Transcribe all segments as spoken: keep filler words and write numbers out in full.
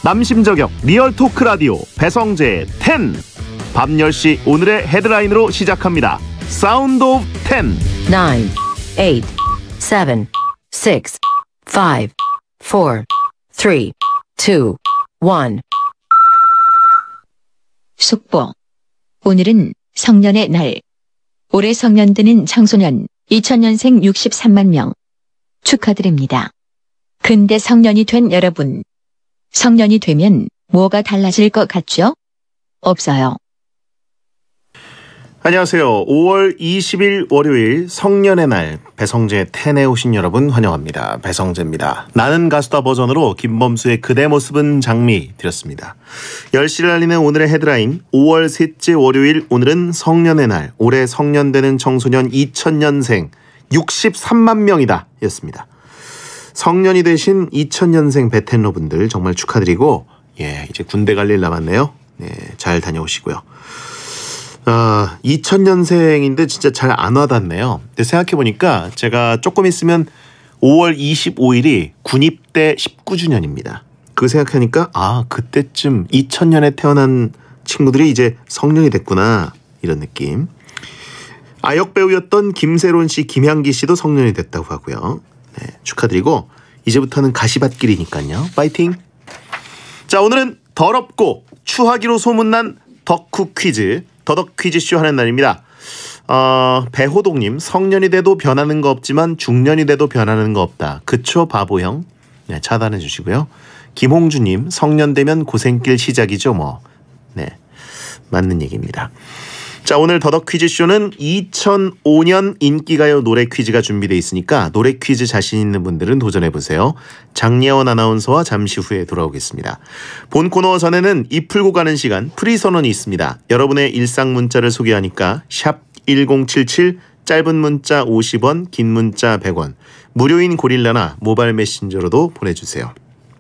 남심 저격 리얼 토크 라디오 배성재 텐. 밤 열 시 오늘의 헤드라인으로 시작합니다. 사운드 오브 텐. nine, eight, seven, six, five, four, three, two, one. 속보. 오늘은 성년의 날. 올해 성년되는 청소년 이천 년생 육십삼만 명. 축하드립니다. 근데 성년이 된 여러분. 성년이 되면 뭐가 달라질 것 같죠? 없어요. 안녕하세요. 오월 이십일 월요일 성년의 날 배성재 텐에 오신 여러분 환영합니다. 배성재입니다. 나는 가수다 버전으로 김범수의 그대 모습은 장미 드렸습니다. 열 시를 알리는 오늘의 헤드라인. 오월 셋째 월요일 오늘은 성년의 날. 올해 성년되는 청소년 이천 년생 육십삼만 명이다 였습니다. 성년이 되신 이천 년생 베테너분들 정말 축하드리고, 예, 이제 군대 갈 일 남았네요. 네, 잘 다녀오시고요. 아, 이천 년생인데 진짜 잘 안 와닿네요. 근데 생각해보니까 제가 조금 있으면 오월 이십오일이 군입대 십구 주년입니다. 그거 생각하니까 아, 그때쯤 이천 년에 태어난 친구들이 이제 성년이 됐구나, 이런 느낌. 아역 배우였던 김세론 씨, 김향기 씨도 성년이 됐다고 하고요. 네, 축하드리고 이제부터는 가시밭길이니까요. 파이팅! 자, 오늘은 더럽고 추하기로 소문난 덕후 퀴즈, 더덕 퀴즈쇼 하는 날입니다. 어, 배호동님, 성년이 돼도 변하는 거 없지만 중년이 돼도 변하는 거 없다. 그쵸 바보형? 네, 차단해 주시고요. 김홍주님, 성년 되면 고생길 시작이죠 뭐. 네, 맞는 얘기입니다. 자, 오늘 더덕 퀴즈쇼는 이천오 년 인기가요 노래 퀴즈가 준비되어 있으니까 노래 퀴즈 자신 있는 분들은 도전해보세요. 장예원 아나운서와 잠시 후에 돌아오겠습니다. 본 코너 전에는 입 풀고 가는 시간 프리선언이 있습니다. 여러분의 일상 문자를 소개하니까 샵 일공칠칠, 짧은 문자 오십 원, 긴 문자 백 원, 무료인 고릴라나 모바일 메신저로도 보내주세요.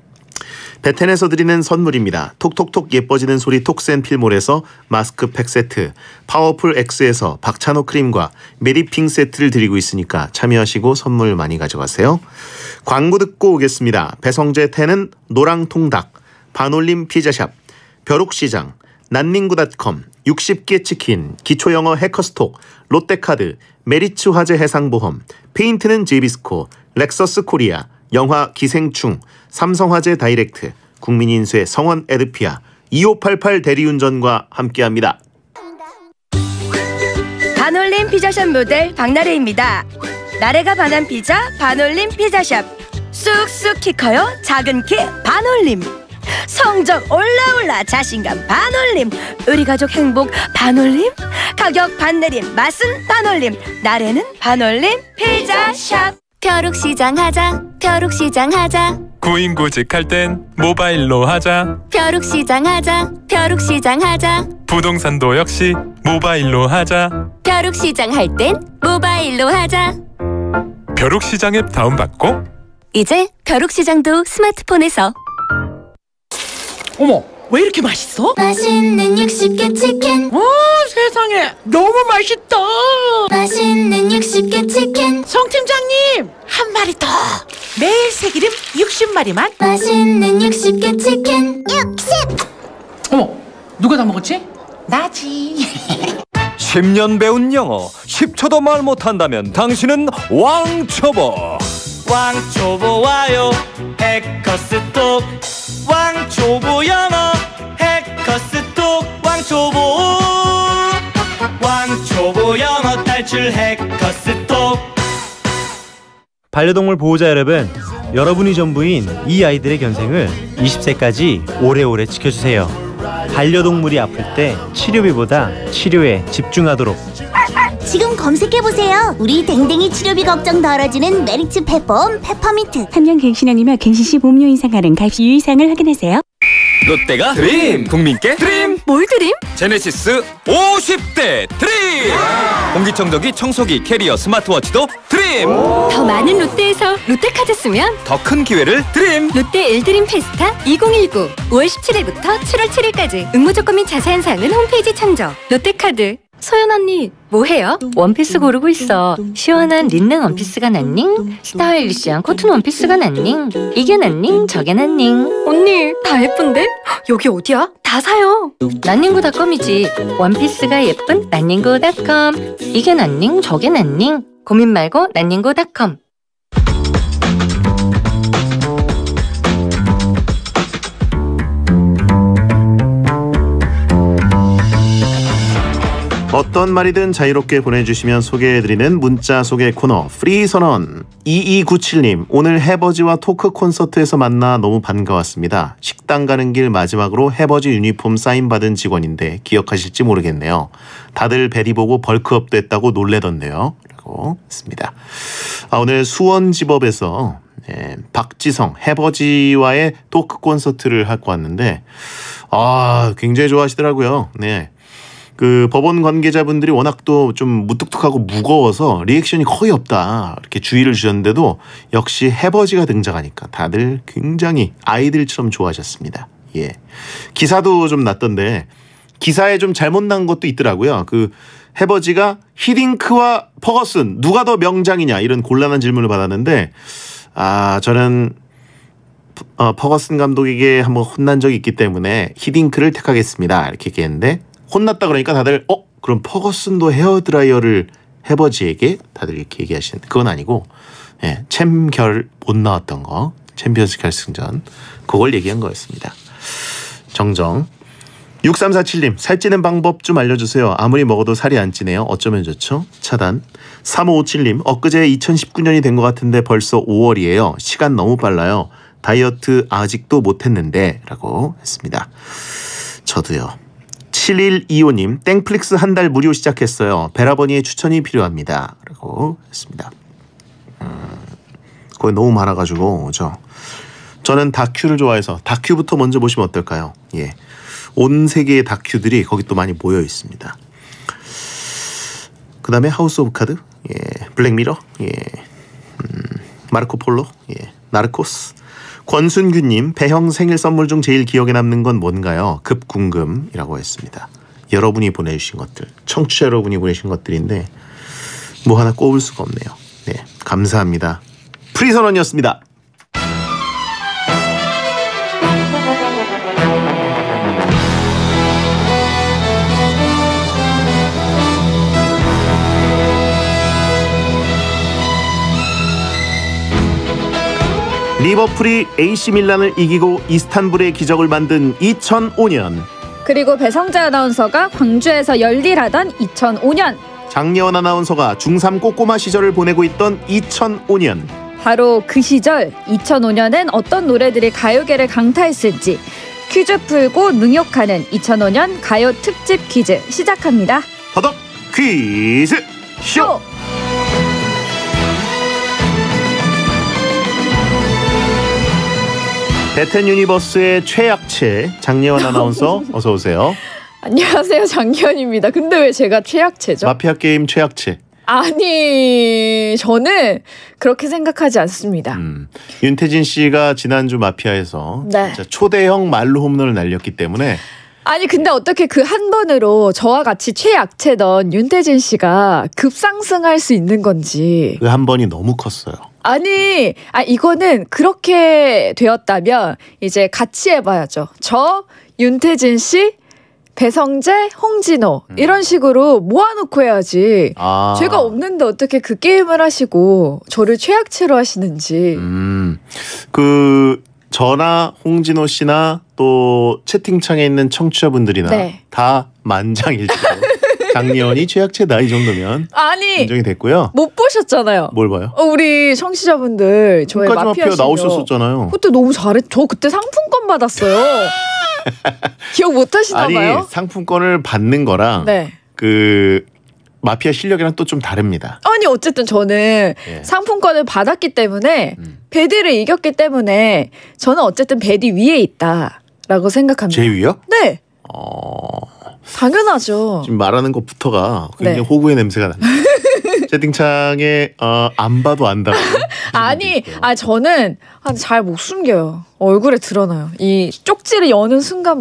베텐에서 드리는 선물입니다. 톡톡톡 예뻐지는 소리 톡센 필몰에서 마스크팩 세트, 파워풀 X에서 박찬호 크림과 메리핑 세트를 드리고 있으니까 참여하시고 선물 많이 가져가세요. 광고 듣고 오겠습니다. 배성재 텐은 노랑통닭, 반올림 피자샵, 벼룩시장, 난닝구닷컴, 육십 개 치킨, 기초영어 해커스톡, 롯데카드, 메리츠 화재 해상보험, 페인트는 제비스코, 렉서스 코리아, 영화 기생충, 삼성화재 다이렉트, 국민인수의 성원 에드피아, 이오팔팔 대리운전과 함께합니다. 반올림 피자샵 모델 박나래입니다. 나래가 반한 피자 반올림 피자샵. 쑥쑥 키 커요 작은 키 반올림. 성적 올라올라 자신감 반올림. 우리 가족 행복 반올림. 가격 반내림 맛은 반올림. 나래는 반올림 피자샵. 벼룩시장 하자, 벼룩시장 하자. 구인구직 할 땐 모바일로 하자. 벼룩시장 하자, 벼룩시장 하자. 부동산도 역시 모바일로 하자. 벼룩시장 할 땐 모바일로 하자. 벼룩시장 앱 다운받고 이제 벼룩시장도 스마트폰에서. 어머, 왜 이렇게 맛있어? 맛있는 육십 개 치킨. 와, 세상에 너무 맛있다. 맛있는 육십 개 치킨. 성 팀장님, 한 마리 더. 매일 새기름 육십 마리만. 맛있는 육십 개 치킨. 육십. 어머, 누가 다 먹었지? 나지. 십 년 배운 영어 십 초도 말 못한다면 당신은 왕초보. 왕초보 와요 해커스톡. 왕초보 영어 해커스톡. 왕초보 왕초보 영어 탈출 해커스톡. 반려동물 보호자 여러분, 여러분이 전부인 이 아이들의 견생을 이십 세까지 오래오래 지켜주세요. 반려동물이 아플 때 치료비보다 치료에 집중하도록. 지금 검색해보세요. 우리 댕댕이 치료비 걱정 덜어주는 메리츠 펫보험 페퍼민트. 삼 년 갱신형이며 갱신시 보험료 인상 가능. 가입 시 유의사항을 확인하세요. 롯데가 드림! 국민께 드림! 뭘 드림? 제네시스 오십 대 드림! 공기청정기, 청소기, 캐리어, 스마트워치도 드림! 더 많은 롯데에서 롯데카드 쓰면 더 큰 기회를 드림! 롯데 일드림 페스타 이천십구 오월 십칠일부터 칠월 칠일까지 응모 조건 및 자세한 사항은 홈페이지 참조. 롯데카드. 소연 언니 뭐해요? 원피스 고르고 있어. 시원한 린넨 원피스가 낫닝, 스타일리시한 코튼 원피스가 낫닝, 이게 낫닝, 저게 낫닝. 언니 다 예쁜데? 여기 어디야? 다 사요. 낫닝구 닷컴이지. 원피스가 예쁜 낫닝구 닷컴. 이게 낫닝, 저게 낫닝. 고민 말고 낫닝구 닷컴. 어떤 말이든 자유롭게 보내주시면 소개해드리는 문자 소개 코너 프리선언. 이이구칠님, 오늘 해버지와 토크 콘서트에서 만나 너무 반가웠습니다. 식당 가는 길 마지막으로 해버지 유니폼 사인받은 직원인데 기억하실지 모르겠네요. 다들 베리 보고 벌크업 됐다고 놀래던데요. 라고 했습니다. 아, 오늘 수원지법에서 예, 박지성 해버지와의 토크 콘서트를 하고 왔는데 아, 굉장히 좋아하시더라고요. 네. 그 법원 관계자분들이 워낙 또 좀 무뚝뚝하고 무거워서 리액션이 거의 없다 이렇게 주의를 주셨는데도 역시 해버지가 등장하니까 다들 굉장히 아이들처럼 좋아하셨습니다. 예, 기사도 좀 났던데 기사에 좀 잘못 난 것도 있더라고요. 그 해버지가 히딩크와 퍼거슨 누가 더 명장이냐 이런 곤란한 질문을 받았는데 아 저는 어, 퍼거슨 감독에게 한번 혼난 적이 있기 때문에 히딩크를 택하겠습니다 이렇게 얘기했는데 혼났다 그러니까 다들 어? 그럼 퍼거슨도 헤어드라이어를 해버지에게 다들 이렇게 얘기하시는데 그건 아니고 예, 챔결 못 나왔던 거 챔피언스 결승전 그걸 얘기한 거였습니다. 정정. 육삼사칠님 살찌는 방법 좀 알려주세요. 아무리 먹어도 살이 안 찌네요. 어쩌면 좋죠? 차단. 삼오오칠님 엊그제 이천십구년이 된 것 같은데 벌써 오월이에요. 시간 너무 빨라요. 다이어트 아직도 못했는데 라고 했습니다. 저도요. 칠일이오님 땡플릭스 한 달 무료 시작했어요. 베라버니의 추천이 필요합니다. 라고 했습니다. 음, 거기 너무 많아가지고 그죠? 저는 다큐를 좋아해서 다큐부터 먼저 보시면 어떨까요? 예, 온 세계의 다큐들이 거기 또 많이 모여 있습니다. 그 다음에 하우스 오브 카드, 예, 블랙미러, 예, 음, 마르코 폴로, 예, 나르코스. 권순규님 배형 생일 선물 중 제일 기억에 남는 건 뭔가요? 급궁금이라고 했습니다. 여러분이 보내주신 것들, 청취자 여러분이 보내주신 것들인데 뭐 하나 꼽을 수가 없네요. 네, 감사합니다. 프리선언이었습니다. 리버풀이 에이씨 밀란을 이기고 이스탄불의 기적을 만든 이천오년. 그리고 배성재 아나운서가 광주에서 열일하던 이천오년. 장예원 아나운서가 중삼 꼬꼬마 시절을 보내고 있던 이천오년. 바로 그 시절 이천오년엔 어떤 노래들이 가요계를 강타했을지 퀴즈 풀고 능욕하는 이천오년 가요 특집 퀴즈 시작합니다. 더덕 퀴즈 쇼! 쇼! 베텐 유니버스의 최약체 장예원 아나운서 어서 오세요. 안녕하세요, 장예원입니다. 근데 왜 제가 최약체죠? 마피아 게임 최약체. 아니, 저는 그렇게 생각하지 않습니다. 음, 윤태진 씨가 지난주 마피아에서 네. 진짜 초대형 말로 홈런을 날렸기 때문에 아니 근데 어떻게 그 한 번으로 저와 같이 최약체던 윤태진 씨가 급상승할 수 있는 건지. 그 한 번이 너무 컸어요. 아니, 아 이거는 그렇게 되었다면 이제 같이 해봐야죠. 저 윤태진 씨, 배성재, 홍진호 음. 이런 식으로 모아놓고 해야지. 아. 제가 없는데 어떻게 그 게임을 하시고 저를 최약체로 하시는지. 음, 그 저나 홍진호 씨나 또 채팅창에 있는 청취자분들이나 네. 다 만장일치로. 장예원이 최약체다 이 정도면 아니 인정이 됐고요. 못 보셨잖아요. 뭘 봐요? 어, 우리 청취자분들 저의 마피아 마피아 나오셨었잖아요. 그때 너무 잘했. 저 그때 상품권 받았어요. 기억 못 하시나 아니, 봐요? 상품권을 받는 거랑 네. 그 마피아 실력이랑 또 좀 다릅니다. 아니 어쨌든 저는 예. 상품권을 받았기 때문에 음. 베디를 이겼기 때문에 저는 어쨌든 베디 위에 있다라고 생각합니다. 제 위요? 네. 어... 당연하죠. 지금 말하는 것부터가 굉장히 네. 호구의 냄새가 납니다. 채팅창에 어, 안 봐도 안다고. 아니, 아 저는 잘 못 숨겨요. 얼굴에 드러나요. 이 쪽지를 여는 순간부터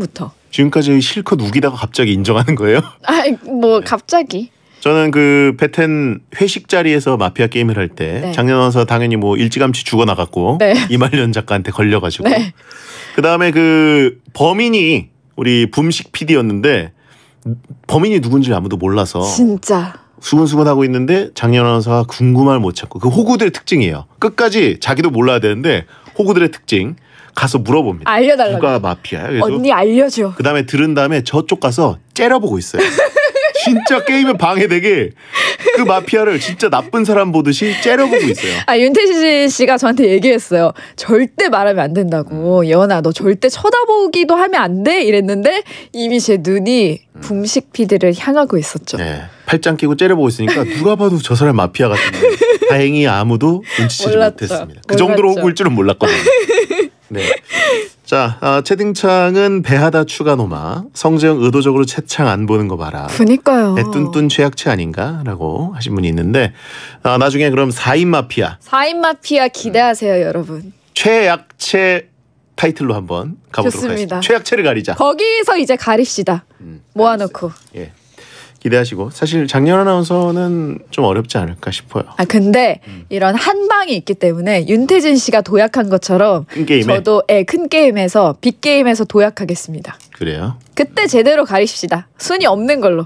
지금까지 실컷 우기다가 갑자기 인정하는 거예요? 아이 뭐 갑자기. 저는 그 베텐 회식 자리에서 마피아 게임을 할 때 네. 장nhân 원서 당연히 뭐 일찌감치 죽어나갔고 네. 이말년 작가한테 걸려가지고 네. 그 다음에 그 범인이 우리 붐식 피디였는데 범인이 누군지 아무도 몰라서 진짜. 수근수근하고 있는데 장nhân 원서가 궁금함을 못 참고 그 호구들의 특징이에요. 끝까지 자기도 몰라야 되는데 호구들의 특징 가서 물어봅니다. 알려달라고. 누가 마피아야? 그래서 언니 알려줘. 그 다음에 들은 다음에 저쪽 가서 째려보고 있어요. 진짜 게임에 방해되게 그 마피아를 진짜 나쁜 사람 보듯이 째려보고 있어요. 아 윤태진 씨가 저한테 얘기했어요. 절대 말하면 안 된다고. 예원아 너 절대 쳐다보기도 하면 안 돼 이랬는데 이미 제 눈이 붐식 피디를 향하고 있었죠. 네, 팔짱 끼고 째려보고 있으니까 누가 봐도 저 사람 마피아 같은데 다행히 아무도 눈치채지 몰랐죠. 못했습니다. 그 정도로 몰랐죠. 호구일 줄은 몰랐거든요. 네. 자, 아, 채팅창은 배하다 추가 노마 성재형 의도적으로 채창 안 보는 거 봐라. 그니까요. 배뚠뚠 최악체 아닌가라고 하신 분이 있는데 아, 나중에 그럼 사 인 마피아 사 인 마피아 기대하세요 여러분. 최악체 타이틀로 한번 가보도록 좋습니다. 하겠습니다. 최악체를 가리자. 거기서 이제 가립시다. 음, 모아놓고. 예. 기대하시고 사실 장nhân 아나운서는 좀 어렵지 않을까 싶어요. 아 근데 음. 이런 한 방이 있기 때문에 윤태진 씨가 도약한 것처럼 큰 게임에? 저도 예, 큰 게임에서 빅 게임에서 도약하겠습니다. 그래요? 그때 제대로 가립시다. 순위 없는 걸로.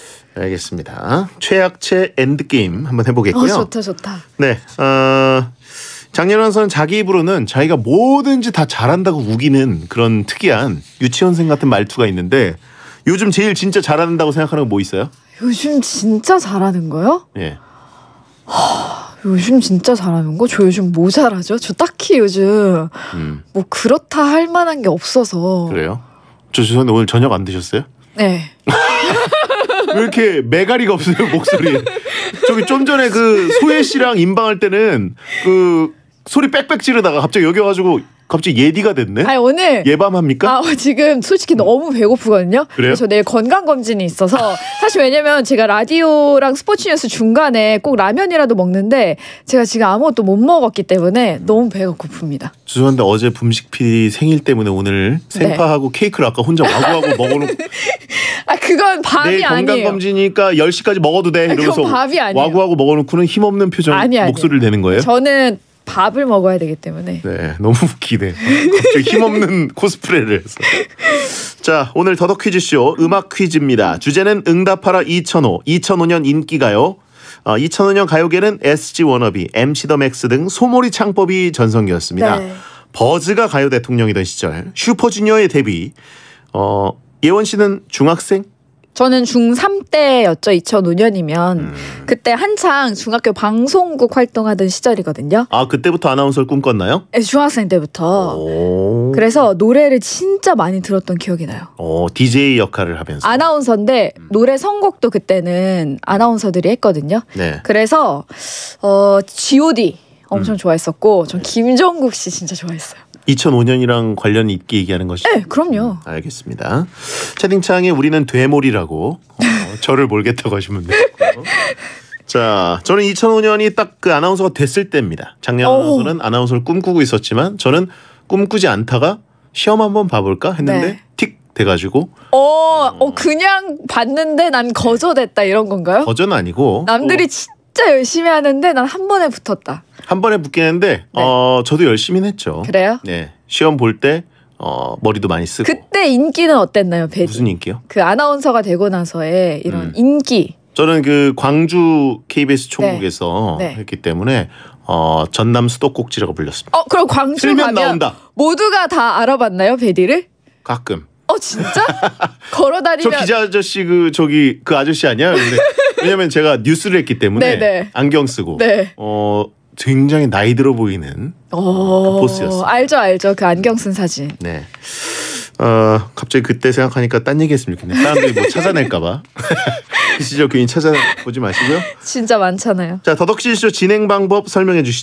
알겠습니다. 최악체 엔드게임 한번 해보겠고요. 어, 좋다 좋다. 네, 어, 장nhân 아나운서는 자기 입으로는 자기가 뭐든지 다 잘한다고 우기는 그런 특이한 유치원생 같은 말투가 있는데 요즘 제일 진짜 잘한다고 생각하는 거 뭐 있어요? 요즘 진짜 잘하는 거요? 예. 하, 요즘 진짜 잘하는 거? 저 요즘 뭐 잘하죠? 저 딱히 요즘 음. 뭐 그렇다 할 만한 게 없어서. 그래요? 저 죄송한데 오늘 저녁 안 드셨어요? 네. 왜 이렇게 매가리가 없어요 목소리? 저기 좀 전에 그 소혜 씨랑 인방할 때는 그 소리 빽빽 지르다가 갑자기 여기 와가지고 갑자기 예디가 됐네? 아니 오늘 예밤합니까? 아 지금 솔직히 너무 배고프거든요. 그래요? 그래서 내일 건강검진이 있어서 사실 왜냐면 제가 라디오랑 스포츠뉴스 중간에 꼭 라면이라도 먹는데 제가 지금 아무것도 못 먹었기 때문에 너무 배가 고픕니다. 죄송한데 어제 붐식 피디 생일 때문에 오늘 생파하고 네. 케이크를 아까 혼자 와구와구 먹어놓고 아 그건 밥이 내일 아니에요. 건강검진이니까 열 시까지 먹어도 돼 이러면서 그건 밥이 아니에요. 와구와구 먹어놓고는 힘없는 표정 아니, 아니. 목소리를 내는 거예요? 저는 밥을 먹어야 되기 때문에. 네, 너무 웃기네. 갑자기 힘없는 코스프레를 해서. 자, 오늘 더더 퀴즈쇼 음악 퀴즈입니다. 주제는 응답하라 이천오, 이천오 년 인기가요. 어, 이천오 년 가요계는 에스지 워너비, 엠씨 더 맥스 등 소몰이 창법이 전성기였습니다. 네. 버즈가 가요 대통령이던 시절 슈퍼주니어의 데뷔. 어, 예원 씨는 중학생? 저는 중삼 때였죠. 이천오 년이면. 음. 그때 한창 중학교 방송국 활동하던 시절이거든요. 아, 그때부터 아나운서를 꿈꿨나요? 네, 중학생 때부터. 오. 그래서 노래를 진짜 많이 들었던 기억이 나요. 어, 디제이 역할을 하면서. 아나운서인데 노래 선곡도 그때는 아나운서들이 했거든요. 네. 그래서 어, 지 오 디 엄청 음. 좋아했었고 전 김종국 씨 진짜 좋아했어요. 이천오 년이랑 관련 있게 얘기하는 것이죠? 네, 그럼요. 알겠습니다. 채팅창에 우리는 되몰이라고 어, 저를 몰겠다고 하시면 되고요. 자, 저는 이천오 년이 딱 그 아나운서가 됐을 때입니다. 작년 아나운서는 아나운서를 꿈꾸고 있었지만 저는 꿈꾸지 않다가 시험 한번 봐볼까 했는데 네. 틱 돼가지고 어, 어, 그냥 봤는데 난 거저됐다 이런 건가요? 거저는 아니고 남들이 진짜 열심히 하는데 난 한 번에 붙었다. 한 번에 붙긴 했는데 네. 어, 저도 열심히 했죠. 그래요? 네, 시험 볼 때 어, 머리도 많이 쓰고. 그때 인기는 어땠나요, 베디? 무슨 인기요? 그 아나운서가 되고 나서의 이런 음. 인기. 저는 그 광주 케이비에스 총국에서 네. 네. 했기 때문에 어, 전남 수도꼭지라고 불렸습니다. 어, 그럼 광주 틀면 가면 나온다. 모두가 다 알아봤나요, 베디를? 가끔. 어, 진짜? 걸어다니면 저 기자 아저씨 그 저기 그 아저씨 아니야? 근데 왜냐면 제가 뉴스를 했기 때문에 네네. 안경 쓰고 네. 어 굉장히 나이 들어 보이는 어, 그 포스였어요. 알죠, 알죠. 그 안경 쓴 사진. 네. 어, 갑자기 그때 생각하니까 딴 얘기했으면 좋겠네. 사람들이 뭐 찾아낼까봐. 그 시절 괜히 찾아보지 마시고요. 진짜 많잖아요. 자, 더덕시쇼 진행 방법 설명해 주시죠.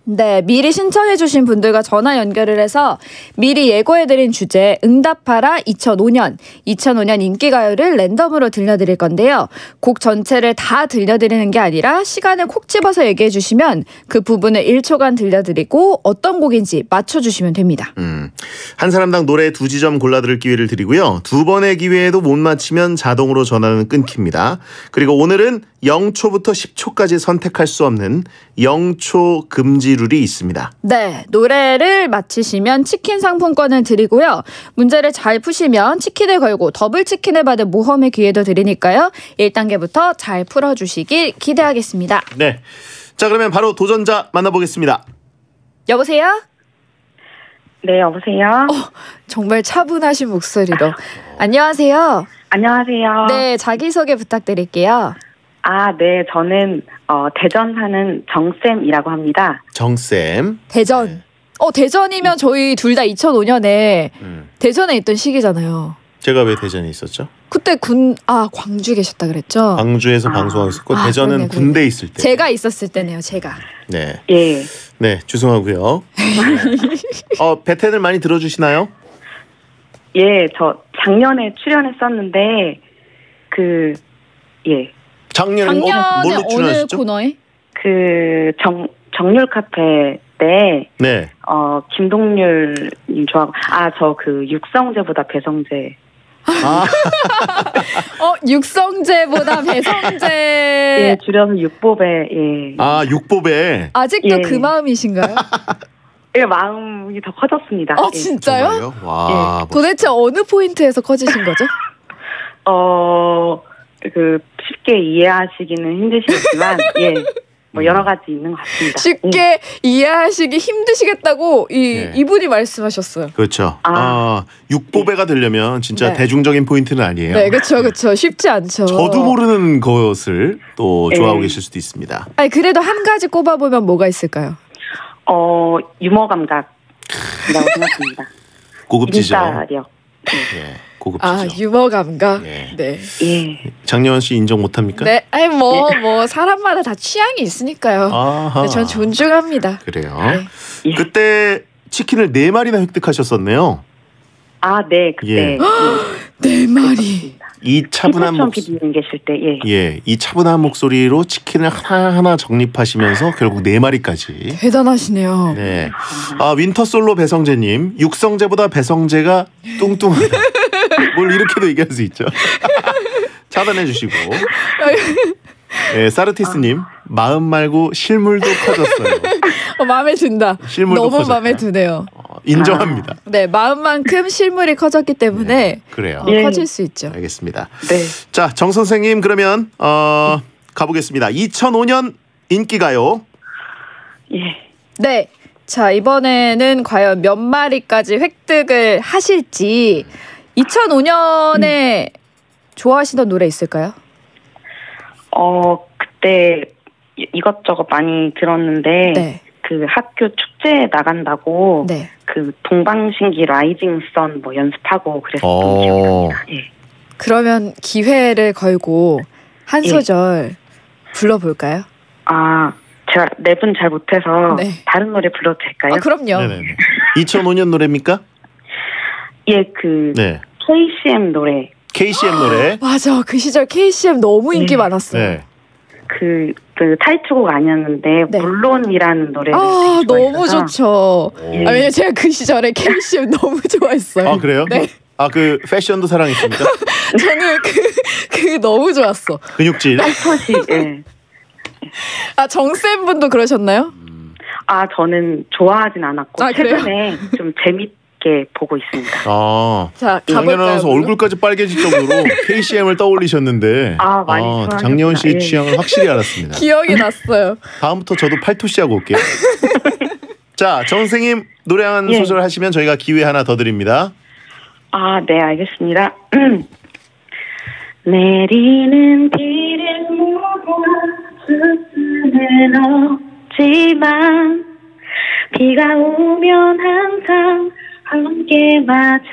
네, 미리 신청해주신 분들과 전화 연결을 해서 미리 예고해드린 주제 응답하라 이천오 년, 이천오 년 인기가요를 랜덤으로 들려드릴 건데요. 곡 전체를 다 들려드리는 게 아니라 시간을 콕 집어서 얘기해주시면 그 부분을 일 초간 들려드리고 어떤 곡인지 맞춰주시면 됩니다. 음, 한 사람당 노래 두 지점 골라들을 기회를 드리고요. 두 번의 기회에도 못 맞히면 자동으로 전화는 끊깁니다. 그리고 오늘은 영 초부터 십 초까지 선택할 수 없는 영 초 금지 룰이 있습니다. 네, 노래를 맞히시면 치킨 상품권을 드리고요. 문제를 잘 푸시면 치킨을 걸고 더블 치킨을 받은 모험의 기회도 드리니까요. 일 단계부터 잘 풀어주시길 기대하겠습니다. 네, 자 그러면 바로 도전자 만나보겠습니다. 여보세요? 네, 여보세요? 어, 정말 차분하신 목소리로. 안녕하세요. 안녕하세요. 네, 자기소개 부탁드릴게요. 아, 네, 저는 어, 대전 사는 정쌤이라고 합니다. 정쌤. 대전. 어, 대전이면 저희 둘 다 이천오 년에 음. 대전에 있던 시기잖아요. 제가 왜 대전에 있었죠? 그때 군, 아, 광주 계셨다 그랬죠? 광주에서 아. 방송하고 있었고 아, 대전은 그러네, 그러네. 군대에 있을 때. 제가 있었을 때네요, 제가. 네. 예. 네, 죄송하고요. 어, 베텐을 많이 들어주시나요? 예, 저 작년에 출연했었는데 그 예. 작년에, 작년에 어, 뭘로 출연하셨죠? 어느 코너에? 그 정 정률 카페 때 네. 어 김동률님 좋아하고 아 저 그 육성재보다 배성재. 아. 어 육성재보다 배성재. 예, 줄여서 육보배. 예. 아 육보배. 아직도 예. 그 마음이신가요? 예, 마음이 더 커졌습니다. 어 예. 진짜요? 정말요? 와. 예. 도대체 어느 포인트에서 커지신 거죠? 어, 그 쉽게 이해하시기는 힘드시겠지만 예. 뭐 여러 가지 있는 것 같습니다. 쉽게 예. 이해하시기 힘드시겠다고 이 네. 이분이 말씀하셨어요. 그렇죠. 아. 아, 육보배가 되려면 진짜 네. 대중적인 포인트는 아니에요. 네, 그렇죠, 그렇죠. 쉽지 않죠. 저도 모르는 것을 또 좋아하고 네. 계실 수도 있습니다. 아니 그래도 한 가지 꼽아보면 뭐가 있을까요? 어, 유머 감각이라고 생각합니다. 고급지죠. 인싸력. 예, 고급지죠. 아 유머 감각. 예. 네. 예. 장려원 씨 인정 못합니까? 네, 아니 뭐 뭐 사람마다 다 취향이 있으니까요. 아하. 네, 전 존중합니다. 그래요. 네. 그때 치킨을 네 마리나 획득하셨었네요. 아, 네, 그때. 예. 네 마리. 이 차분한 목 목소리. 피디님 계실 때, 예. 예, 이 차분한 목소리로 치킨을 하나하나 정립하시면서 결국 네 마리까지. 대단하시네요. 네. 아, 윈터솔로 배성재님, 육성재보다 배성재가 뚱뚱하다. 뭘 이렇게도 얘기할 수 있죠. 차단해 주시고. 네, 사르티스님, 마음 말고 실물도 커졌어요. 어, 마음에 든다. 실물도 너무 커졌다. 마음에 드네요. 어, 인정합니다. 네, 마음만큼 실물이 커졌기 때문에 네, 그래요. 어, 커질 수 있죠. 알겠습니다. 네. 자, 정 선생님 그러면 어, 가보겠습니다. 이천오 년 인기가요. 예. 네. 자, 이번에는 과연 몇 마리까지 획득을 하실지 이천오 년에 음. 좋아하시던 노래 있을까요? 어, 그때 이것저것 많이 들었는데 네. 그 학교 축제에 나간다고 네. 그 동방신기 라이징 선 뭐 연습하고 그랬었던 어. 기억이 납니다. 예. 그러면 기회를 걸고 한 예. 소절 불러볼까요? 아, 제가 랩은 잘 못해서 네. 다른 노래 불러도 될까요? 아, 그럼요. 네네네. 이천오 년 노래입니까? 예, 그 네. 케이씨엠 노래. 케이씨엠 노래. 맞아. 그 시절 케이씨엠 너무 인기 네. 많았어요. 네. 그, 그 타이틀곡 아니었는데 네. 물론이라는 노래를 아, 되게 너무 좋아해서. 좋죠. 오. 아, 왜냐면 제가 그 시절에 케이씨엠 너무 좋아했어요. 아, 그래요? 네. 아, 그 패션도 사랑했습니까? 저는 그, 그 너무 좋았어. 근육질. 살포시. 예. 아, 정쌤 분도 그러셨나요? 아, 저는 좋아하진 않았고 아, 그래요? 최근에 좀 재밌게 보고 있습니다. 아, 자, 장년 가볼까요? 아나운서 그럼? 얼굴까지 빨개질 정도로 케이씨엠을 떠올리셨는데 아, 많이 좋아하셨구나. 장려원 씨의 예. 취향을 확실히 알았습니다. 기억이 났어요. 다음부터 저도 팔토시 하고 올게요. 자, 정 선생님 노래 한 예. 소절 하시면 저희가 기회 하나 더 드립니다. 아, 네, 알겠습니다. 내리는 비를 모아 수는 없지만 비가 오면 항상 함께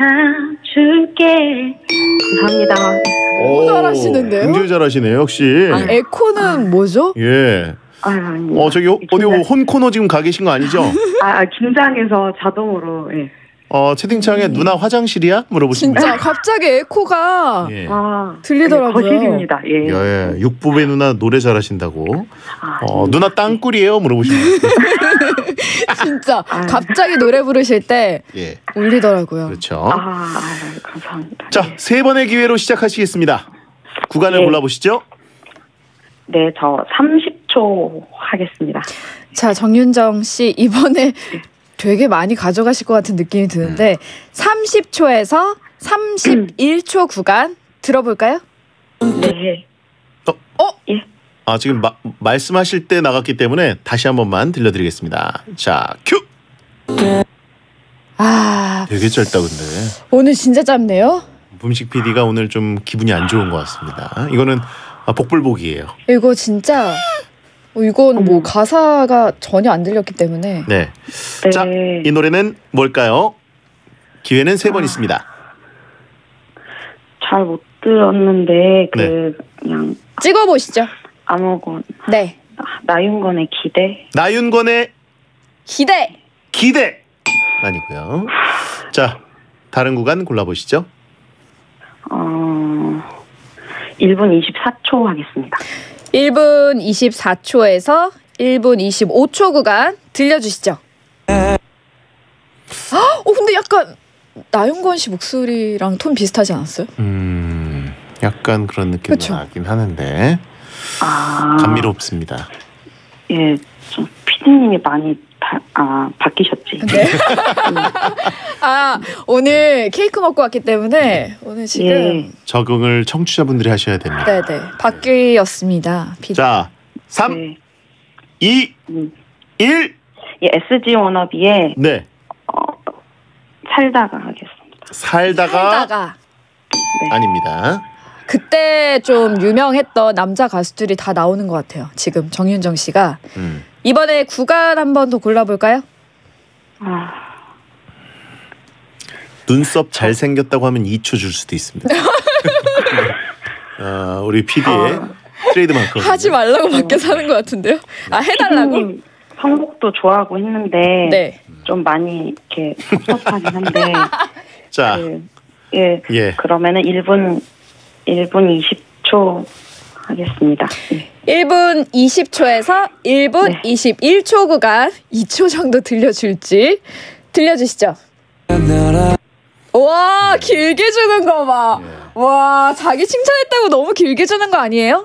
맞아줄게. 감사합니다. 너무 잘하시는데요? 굉장히 잘하시네요, 역시. 아, 에코는 뭐죠? 예. 아유, 아닙니다. 어, 저기 어디 혼 코너 지금 가 계신 거 아니죠? 아, 긴장해서 자동으로, 예. 어, 채팅창에 음. 누나 화장실이야? 물어보십니다. 진짜 갑자기 에코가 예. 아, 들리더라고요. 거실입니다. 예. 예, 육부배 누나 노래 잘하신다고. 아, 어, 누나 땅굴이에요? 물어보십니다. 진짜 갑자기 노래 부르실 때 예. 울리더라고요. 그렇죠. 아, 아유, 감사합니다. 자, 세 번의 기회로 시작하시겠습니다. 구간을 예. 골라보시죠. 네, 저 삼십 초 하겠습니다. 자, 정윤정 씨 이번에 되게 많이 가져가실 것 같은 느낌이 드는데 음. 삼십 초에서 삼십일 초 구간 들어볼까요? 네. 어? 어? 예. 아, 지금 마, 말씀하실 때 나갔기 때문에 다시 한 번만 들려드리겠습니다. 자, 큐! 아, 되게 짧다 근데. 오늘 진짜 짧네요. 붐식 피디가 오늘 좀 기분이 안 좋은 것 같습니다. 이거는 복불복이에요. 이거 진짜 이건 뭐 가사가 전혀 안 들렸기 때문에. 네. 네. 자, 이 노래는 뭘까요? 기회는 세 번 아, 있습니다. 잘 못 들었는데 그 네. 그냥 찍어보시죠. 아무거나. 네. 나윤건의 기대. 나윤건의 기대. 기대. 아니고요. 자, 다른 구간 골라보시죠. 어, 일 분 이십사 초 하겠습니다. 일 분 이십사 초에서 일 분 이십오 초 구간 들려주시죠. 어, 근데 약간 나윤건 씨 목소리랑 톤 비슷하지 않았어요? 음, 약간 그런 느낌이 그쵸? 나긴 하는데 아, 감미롭습니다. 예, 좀 피디님이 많이 바, 아, 바뀌셨지. 네. 아, 오늘 케이크 먹고 왔기 때문에 오늘 지금 예. 적응을 청취자분들이 하셔야 됩니다. 네네, 바뀌었습니다. 피디. 자, 삼, 네. 이, 음. 일. 예, 에스지 워너비의 네. 어, 살다가 하겠습니다. 살다가, 살다가. 네. 아닙니다. 그때 좀 유명했던 남자 가수들이 다 나오는 것 같아요. 지금 정윤정 씨가. 음. 이번에 구간 한 번 더 골라볼까요? 아... 눈썹 잘생겼다고 하면 이 초 줄 수도 있습니다. 아, 우리 피디의 아... 트레이드 마크. 하지 말라고 밖에 사는 것 같은데요? 아, 해달라고? 선곡도 좋아하고 했는데 네. 좀 많이 이렇게 섭섭하긴 한데. 자, 그, 예, 예. 그러면은 일 분 일 분 이십 초 하겠습니다. 예. 일 분 이십 초에서 일 분 네. 이십일 초 구간 이 초 정도 들려줄지 들려주시죠. 와, 길게 주는 거 봐. 예. 와, 자기 칭찬했다고 너무 길게 주는 거 아니에요?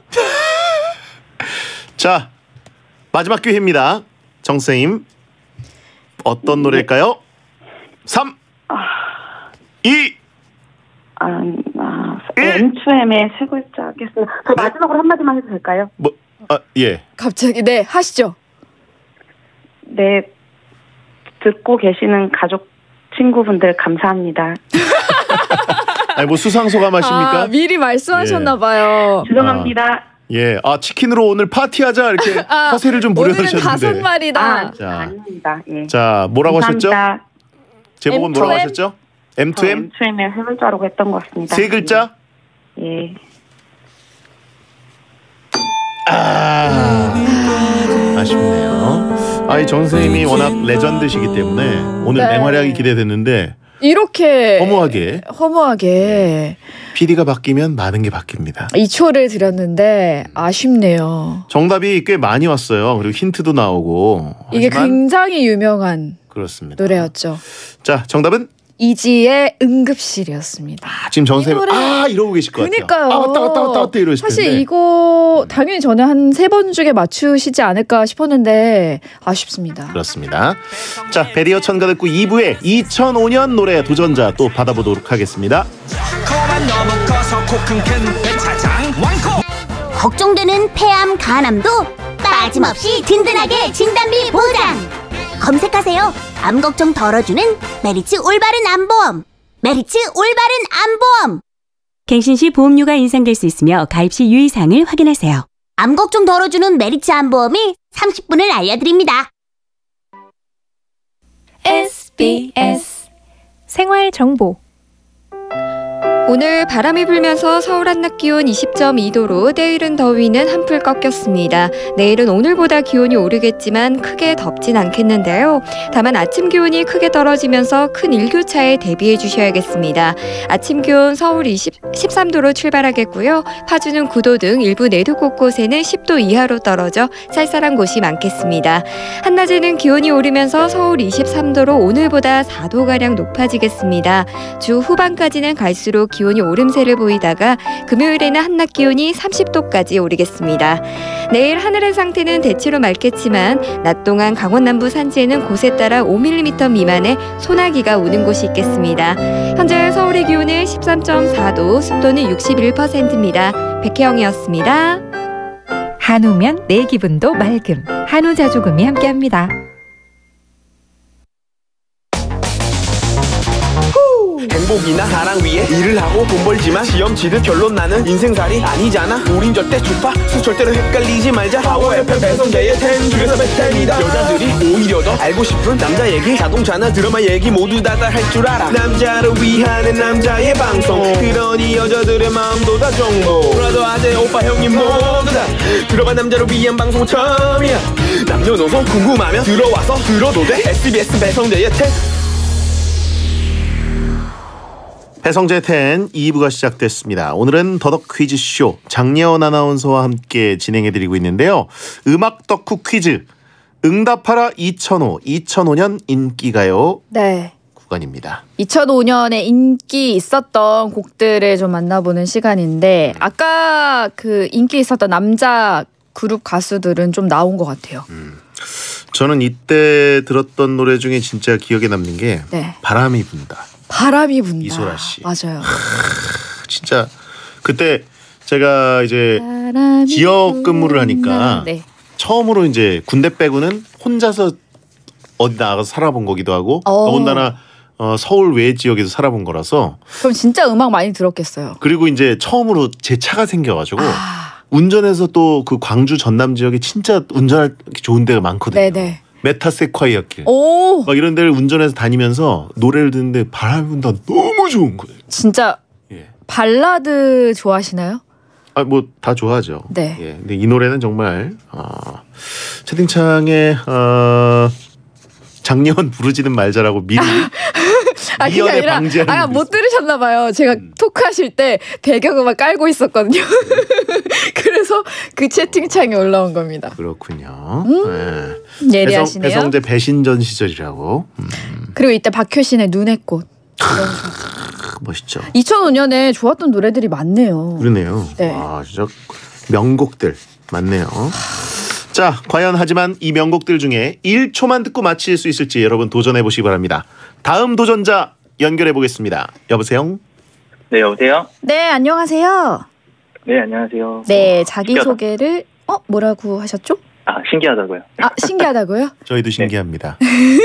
자, 마지막 기회입니다. 정쌤, 어떤 네. 노래일까요? 삼, 아... 이, 아, 아, 엠투엠의 세 글자 하겠습니다. 저 네? 마지막으로 한마디만 해도 될까요? 뭐, 아, 예. 갑자기, 네, 하시죠. 네, 듣고 계시는 가족, 친구분들 감사합니다. 아니, 뭐 수상소감 하십니까? 아, 미리 말씀하셨나 봐요. 예. 죄송합니다. 아, 예, 아 치킨으로 오늘 파티하자 이렇게 아, 허세를 좀 부려주셨는데. 오늘은 다섯 마리다. 아, 자, 아닙니다. 예. 자, 뭐라고 감사합니다. 하셨죠? 제목은 뭐라고 하셨죠? 엠투엠? 엠투엠의 세 글자라고 했던 것 같습니다. 세 글자? 예. 아, 아쉽네요. 아이 정 선생님이 워낙 레전드시기 때문에 오늘 네. 맹활약이 기대됐는데 이렇게 허무하게 허무하게 피디가 바뀌면 많은 게 바뀝니다. 이 초를 드렸는데 아쉽네요. 정답이 꽤 많이 왔어요. 그리고 힌트도 나오고. 이게 굉장히 유명한 그렇습니다. 노래였죠. 자, 정답은? 이지의 응급실이었습니다. 아, 지금 정 선생님 아 이러고 계실 것 그러니까요. 같아요. 아 왔다 왔다 왔다 왔다 이러실 텐데. 사실 이거 당연히 저는 한 세 번 중에 맞추시지 않을까 싶었는데 아쉽습니다. 그렇습니다. 자, 베리어 천가득구 이 부에 이천오 년 노래 도전자 또 받아보도록 하겠습니다. 걱정되는 폐암, 간암도 빠짐없이 든든하게 진단비 보장. 검색하세요. 암 걱정 덜어주는 메리츠 올바른 암보험. 메리츠 올바른 암보험. 갱신 시 보험료가 인상될 수 있으며 가입 시 유의사항을 확인하세요. 암 걱정 덜어주는 메리츠 암보험이 삼십 분을 알려드립니다. 에스비에스 생활정보 오늘 바람이 불면서 서울 한낮 기온 이십 점 이 도로 내일은 더위는 한풀 꺾였습니다. 내일은 오늘보다 기온이 오르겠지만 크게 덥진 않겠는데요. 다만 아침 기온이 크게 떨어지면서 큰 일교차에 대비해 주셔야겠습니다. 아침 기온 서울 이십, 십삼 도로 출발하겠고요. 파주는 구 도 등 일부 내도 곳곳에는 십 도 이하로 떨어져 쌀쌀한 곳이 많겠습니다. 한낮에는 기온이 오르면서 서울 이십삼 도로 오늘보다 사 도가량 높아지겠습니다. 주 후반까지는 갈수록 기온이 오름세를 보이다가 금요일에는 한낮 기온이 삼십 도까지 오르겠습니다. 내일 하늘의 상태는 대체로 맑겠지만 낮 동안 강원 남부 산지에는 곳에 따라 오 밀리미터 미만의 소나기가 오는 곳이 있겠습니다. 현재 서울의 기온은 십삼 점 사 도, 습도는 육십일 퍼센트입니다. 백혜영이었습니다. 한우면 내 기분도 맑음. 한우자조금이 함께합니다. 행복이나 사랑 위해 일을 하고 돈 벌지만 시험 치듯 결론 나는 인생살이 아니잖아. 우린 절대 주파수 절대로 헷갈리지 말자. 파워 에프엠 배성재의 텐 중에서 베텐이다. 여자들이 오히려 더 알고 싶은 남자 얘기, 자동차나 드라마 얘기 모두 다 다 할 줄 알아. 남자를 위한 남자의 방송, 그러니 여자들의 마음도 다 정보. 브라더 아재 오빠 형님 모두 다 들어봐. 남자를 위한 방송 처음이야. 남녀노소 궁금하면 들어와서 들어도 돼. 에스비에스 배성재의 텐. 배성재 텐 이 부가 시작됐습니다. 오늘은 더덕 퀴즈쇼 장예원 아나운서와 함께 진행해드리고 있는데요. 음악 덕후 퀴즈 응답하라 이천오, 이천오 년 인기가요 네. 구간입니다. 이천오 년에 인기 있었던 곡들을 좀 만나보는 시간인데 아까 그 인기 있었던 남자 그룹 가수들은 좀 나온 것 같아요. 음. 저는 이때 들었던 노래 중에 진짜 기억에 남는 게 네. 바람이 분다. 바람이 분다. 이소라 씨. 맞아요. 진짜 그때 제가 이제 지역 근무를 하니까 네. 처음으로 이제 군대 빼고는 혼자서 어디 나가서 살아본 거기도 하고 어. 더군다나 어, 서울 외 지역에서 살아본 거라서. 그럼 진짜 음악 많이 들었겠어요. 그리고 이제 처음으로 제 차가 생겨가지고 아. 운전해서 또 그 광주 전남 지역에 진짜 운전할 좋은 데가 많거든요. 네네. 메타세콰이어길 오. 막 이런 데를 운전해서 다니면서 노래를 듣는데 바람이 분다 너무 좋은 거예요. 진짜 예. 발라드 좋아하시나요? 아, 뭐 다 좋아하죠. 네. 예. 근데 이 노래는 정말 어, 채팅창에 어, 장예원 부르지는 말자라고 미리 아, 그게 미연에 아니라 방지하는 아, 못 들으셨나 봐요. 제가 음. 토크하실 때 배경음악 깔고 있었거든요. 그래서 그 채팅창에 올라온 겁니다. 그렇군요. 음. 네. 예리하시네요. 배성, 배성재 배신전 시절이라고. 음. 그리고 이때 박효신의 눈의 꽃. 멋있죠. 이천오 년에 좋았던 노래들이 많네요. 그러네요. 네. 와, 진짜 명곡들 많네요. 자, 과연 하지만 이 명곡들 중에 일 초만 듣고 맞힐 수 있을지 여러분 도전해 보시기 바랍니다. 다음 도전자 연결해 보겠습니다. 여보세요? 네, 여보세요? 네, 안녕하세요. 네, 안녕하세요. 네, 자기소개를 어 뭐라고 하셨죠? 아, 신기하다고요. 아, 신기하다고요? 저희도 신기합니다.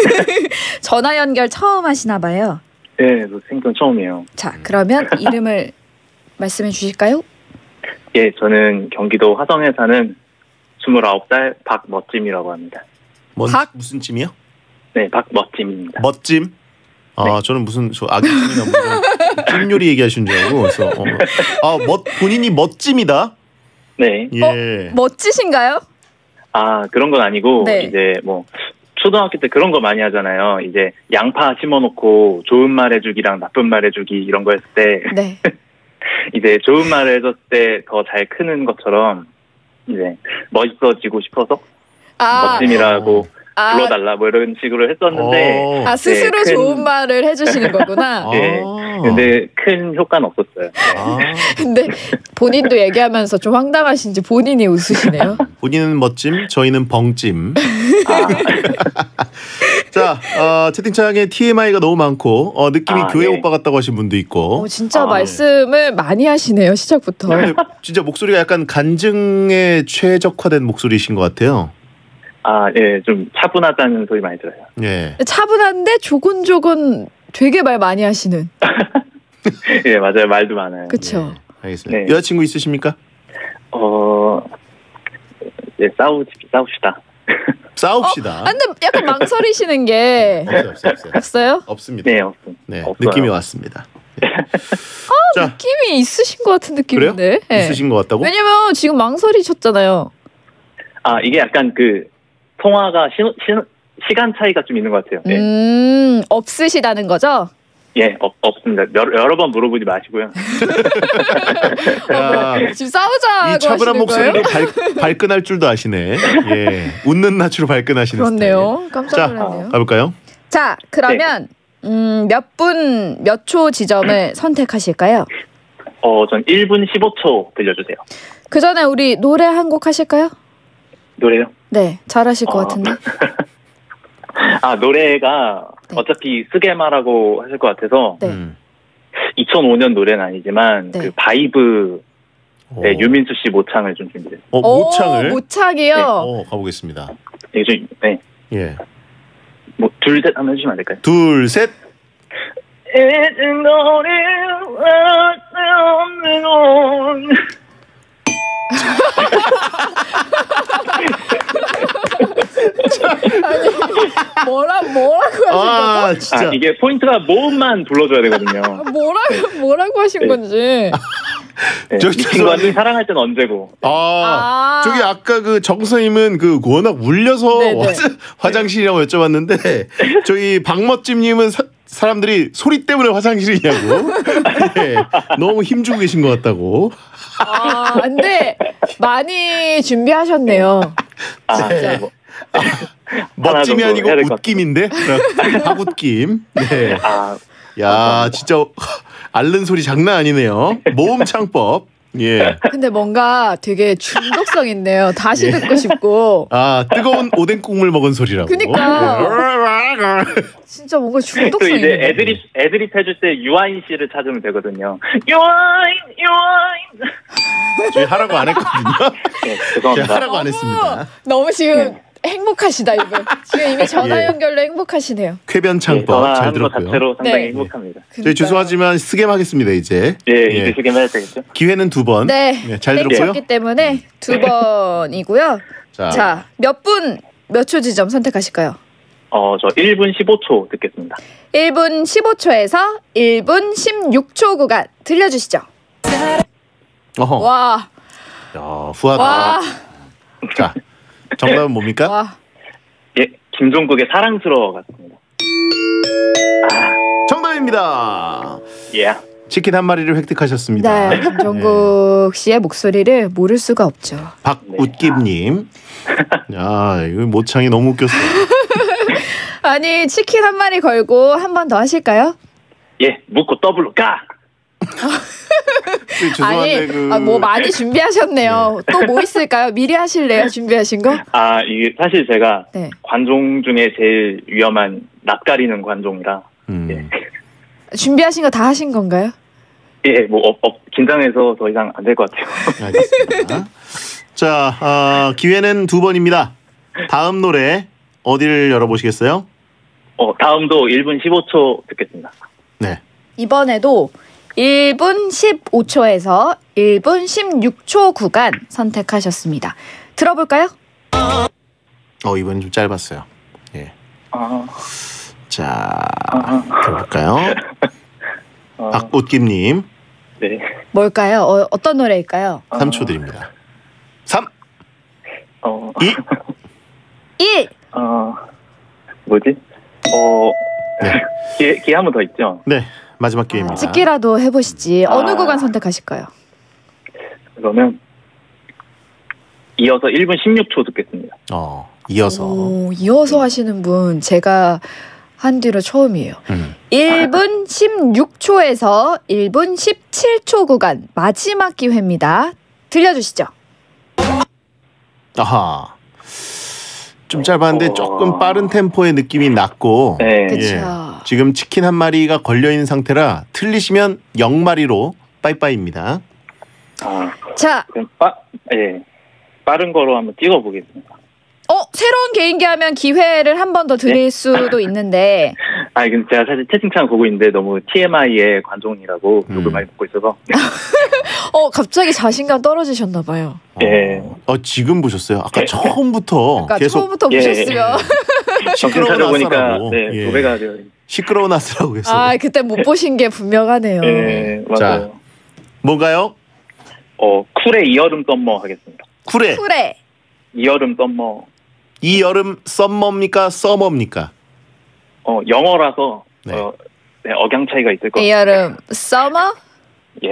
전화 연결 처음 하시나 봐요. 네, 생전 처음이에요. 자, 그러면 이름을 말씀해 주실까요? 예, 저는 경기도 화성에 사는 스물아홉 살 박멋짐이라고 합니다. 뭔, 박? 무슨 찜이요? 네, 박멋짐입니다. 멋짐? 아, 네. 저는 무슨 저 아기찜이나 무슨 찜 요리 얘기하신 줄 알고 그래서 어. 아, 멋 본인이 멋짐이다. 네. 예. 어, 멋지신가요? 아, 그런 건 아니고 네. 이제 뭐 초등학교 때 그런 거 많이 하잖아요. 이제 양파 심어놓고 좋은 말 해주기랑 나쁜 말 해주기 이런 거 했을 때 네. 이제 좋은 말을 해줬을 때 더 잘 크는 것처럼 이제 멋있어지고 싶어서 아. 멋짐이라고 아. 불러달라 뭐 이런 식으로 했었는데 아, 스스로 네, 큰, 좋은 말을 해주시는 거구나. 네. 근데 큰 효과는 없었어요. 아. 근데 본인도 얘기하면서 좀 황당하신지 본인이 웃으시네요. 본인은 멋짐, 저희는 벙짐. 아. 자, 어, 채팅창에 티엠아이가 너무 많고 어, 느낌이 아, 교회 네. 오빠 같다고 하신 분도 있고. 어, 진짜 아, 말씀을 많이 하시네요, 시작부터. 네. 진짜 목소리가 약간 간증에 최적화된 목소리이신 것 같아요. 아, 예, 좀 차분하다는 소리 많이 들어요. 예. 차분한데 조곤조곤 되게 말 많이 하시는. 예, 맞아요. 말도 많아요. 그렇죠. 예, 알겠습니다. 네. 여자친구 있으십니까? 어, 예, 싸우 싸웁시다. 싸웁시다. 어, 근데 약간 망설이시는 게 없어요, 없어요, 없어요. 없어요? 없습니다. 네, 없습니다. 네, 없어요. 느낌이 왔습니다. 아, 자. 느낌이 있으신 것 같은 느낌인데. 그래요? 네. 있으신 것 같다고? 왜냐면 지금 망설이셨잖아요. 아, 이게 약간 그 통화가 시, 시, 시간 차이가 좀 있는 것 같아요. 네. 음, 없으시다는 거죠? 예, 없, 없습니다. 여러, 여러 번 물어보지 마시고요. 야, 지금 싸우자고 이 차분한 하시는 목소리로 거예요? 발, 발끈할 줄도 아시네. 예, 웃는 낯으로 발끈하시는 그렇네요. 스타일. 깜짝 자, 놀랐네요. 가볼까요? 자, 그러면 음, 몇 분, 몇 초 지점을 선택하실까요? 어, 전 일 분 십오 초 들려주세요. 그 전에 우리 노래 한 곡 하실까요? 노래요? 네, 잘하실 것 어. 같은데. 아, 노래가 네. 어차피 쓰게 말하고 하실 것 같아서 네. 음. 이천오 년 노래는 아니지만 네. 그 바이브 네, 오. 유민수 씨 모창을 좀 준비했어요. 어, 모창을? 오, 모창이요? 네. 어, 가보겠습니다. 이게 좀, 네. 예. 뭐, 둘, 셋 하면 해주시면 안 될까요? 둘, 셋. 잊은 너를 없는 온 아니, 뭐라, 뭐라고 하신 아, 거죠? 진짜. 아, 이게 포인트가 모음만 불러줘야 되거든요. 뭐라고, 뭐라고 하신 네. 건지. 네. 저, 미친 죄송한데. 거한테 사랑할 땐 언제고. 아, 아. 저기 아까 그 정선님은 그 워낙 울려서 네네. 화장, 화장실이라고 여쭤봤는데 저희 박멋집님은 사, 사람들이 소리 때문에 화장실이냐고. 예, 너무 힘주고 계신 것 같다고. 아, 근데 많이 준비하셨네요. 아, 네. 뭐, 멋짐이 하나 정도 아니고 해야 될것 웃김인데 박웃김. 네. 아, 야, 진짜 앓는 소리 장난 아니네요. 모음 창법. 예. 근데 뭔가 되게 중독성 있네요. 다시 듣고 싶고. 아, 뜨거운 오뎅 국물 먹은 소리라고. 그니까. 진짜 뭔가 또 중독성 이제 있네. 애드립, 애드립 해줄 때 유아인 씨를 찾으면 되거든요. 유아인, 유아인. 저희 하라고 안 했거든요. 네, 저희 죄송합니다. 하라고 안 했습니다. 너무 지금 행복하시다, 이분. 지금 이미 전화 예. 연결로 행복하시네요. 쾌변 네, 창법 잘 전화하는 것 들었고요. 자체로 상당히 네. 행복합니다. 저희 죄송하지만 스겜 하겠습니다 이제. 예, 예. 이제 시간 해야 되겠죠? 기회는 두 번. 네. 네, 잘 들었고요. 땡쳤기 때문에 두 번이고요. 자, 자, 몇 분, 몇 초 지점 선택하실까요? 어, 저 일 분 십오 초 듣겠습니다. 일 분 십오 초에서 일 분 십육 초 구간 들려주시죠. 어허. 와, 야, 후하다. 와, 자, 정답은 뭡니까? 와. 예, 김종국의 사랑스러워 같습니다. 정답입니다. 예. 치킨 한 마리를 획득하셨습니다. 네, 김종국 씨의 목소리를 모를 수가 없죠. 박웃김님. 야, 이거 모창이 너무 웃겼어요. 아니, 치킨 한 마리 걸고 한 번 더 하실까요? 예, 묻고 더블로 가! 네, 죄송한데 아니, 그 아, 뭐 많이 준비하셨네요. 또 뭐 있을까요? 미리 하실래요? 준비하신 거? 아, 이게 사실 제가 네. 관종 중에 제일 위험한 낯가리는 관종이라. 음. 예. 준비하신 거 다 하신 건가요? 예, 뭐, 어, 어, 긴장해서 더 이상 안 될 것 같아요. 알겠습니다. 자, 어, 기회는 두 번입니다. 다음 노래 어디를 열어보시겠어요? 어, 다음도 일 분 십오 초 듣겠습니다. 네. 이번에도 일 분 십오 초에서 일 분 십육 초 구간 선택하셨습니다. 들어볼까요? 어, 이번엔 좀 짧았어요. 예. 아, 자, 아, 들어볼까요? 아, 박웃김님. 네. 뭘까요? 어, 어떤 노래일까요? 삼 초 드립니다. 삼, 어, 이, 일. 어, 뭐지? 어, 네. 기회, 기회 한 번 더 있죠? 네. 마지막 기회입니다. 찍기라도 해보시지. 어느 아. 구간 선택하실까요? 그러면 이어서 일 분 십육 초 듣겠습니다. 어, 이어서. 오, 이어서 하시는 분 제가 한 뒤로 처음이에요. 음. 일 분 십육 초에서 일 분 십칠 초 구간 마지막 기회입니다. 들려주시죠. 아하. 좀 짧았는데 어. 조금 빠른 템포의 느낌이 났고. 네. 그쵸. 지금 치킨 한 마리가 걸려 있는 상태라 틀리시면 영 마리로 빠이빠이입니다. 아, 자, 그럼 빠, 예. 빠른 거로 한번 찍어보겠습니다. 어 새로운 개인기 하면 기회를 한 번 더 드릴 네? 수도 있는데 아, 근데 제가 사실 채팅창 보고 있는데 너무 티엠아이의 관종이라고 욕을 음. 많이 먹고 있어서. 어 갑자기 자신감 떨어지셨나 봐요. 예. 어, 지금 보셨어요? 아까 처음부터 그러니까 계속 처음부터 예. 보셨으면 정신 시끄러워 차려보니까 나서라고. 네, 예. 두 배가 되어 있- 시끄러운 아스라고 했어요. 아, 그때 못 보신 게 분명하네요. 네, 맞아요. 자, 뭔가요? 어, 쿨의 이여름 썸머 하겠습니다. 쿨에 쿨에 이여름 썸머. 이 여름 썸머입니까? 서머입니까? 어, 영어라서 네. 어, 네, 억양 차이가 있을 것 이 같아요. 여름 summer? 예.